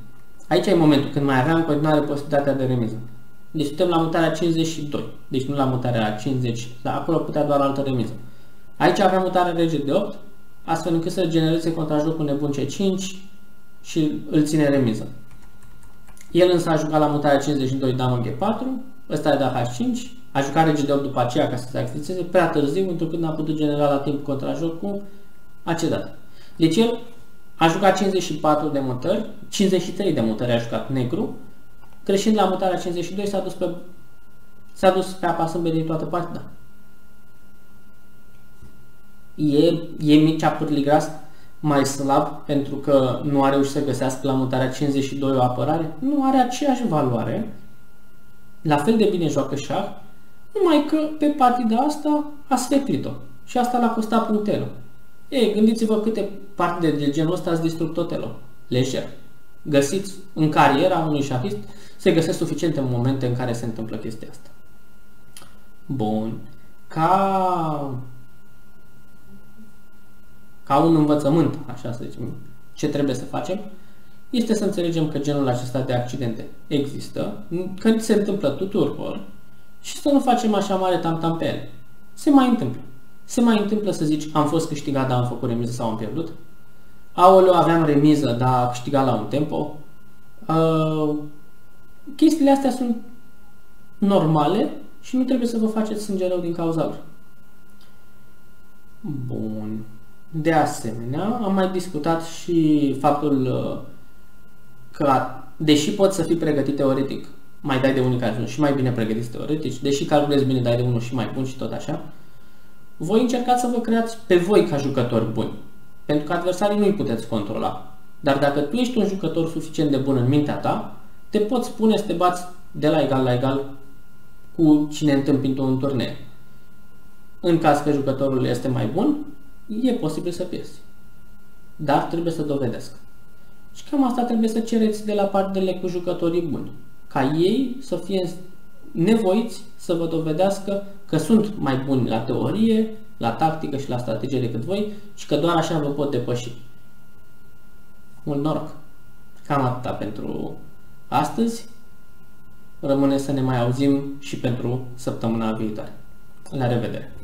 Aici e momentul când mai aveam în continuare posibilitatea de remiză. Deci suntem la mutarea cincizeci și doi, deci nu la mutarea cincizeci, dar acolo putea doar altă remiză. Aici aveam mutarea rege de opt, astfel încât să genereze contrajocul nebun C cinci și îl ține remiză. El însă a jucat la mutarea cincizeci și doi damă G patru, ăsta e dat H cinci, a jucat rege de opt după aceea ca să se activizeze prea târziu, întrucât n-a putut genera la timp contrajocul, a cedat. Deci el a jucat cincizeci și patru de mutări, cincizeci și trei de mutări a jucat negru, greșind la mutarea cincizeci și doi s-a dus pe, s-a dus pe apa sâmbetei toată partida. E, e Mircea Pârligras mai slab pentru că nu a reușit să găsească la mutarea cincizeci și doi o apărare? Nu, are aceeași valoare, la fel de bine joacă șah, numai că pe partida asta a sfeclit-o și asta l-a costat punctelul. Ei, gândiți-vă câte partide de genul ăsta ați distrug tot elo, lejer. Găsiți în cariera unui șahist, se găsesc suficiente momente în care se întâmplă chestia asta. Bun. Ca, ca un învățământ, așa să zicem, ce trebuie să facem, este să înțelegem că genul acesta de accidente există, că se întâmplă tuturor și să nu facem așa mare tam-tam pe ele. Se mai întâmplă. Se mai întâmplă să zici, am fost câștigat, dar am făcut remiză sau am pierdut. Aoleu, aveam remiză, dar am câștigat la un tempo. Uh, chestiile astea sunt normale și nu trebuie să vă faceți sânge rău din cauza lor. Bun. De asemenea, am mai discutat și faptul uh, că, deși poți să fii pregătit teoretic, mai dai de unii care sunt și mai bine pregătiți teoretic, deși calculezi bine, dai de unul și mai bun și tot așa, voi încercați să vă creați pe voi ca jucători buni. Pentru că adversarii nu îi puteți controla. Dar dacă tu ești un jucător suficient de bun în mintea ta, te poți pune să te bați de la egal la egal cu cine întâmpini tu în turnee. În caz că jucătorul este mai bun, e posibil să pierzi. Dar trebuie să dovedesc. Și cam asta trebuie să cereți de la partidele cu jucătorii buni. Ca ei să fie nevoiți să vă dovedească că sunt mai buni la teorie, la tactică și la strategie decât voi și că doar așa vă pot depăși. Mult noroc! Cam atâta pentru astăzi. Rămâne să ne mai auzim și pentru săptămâna viitoare. La revedere!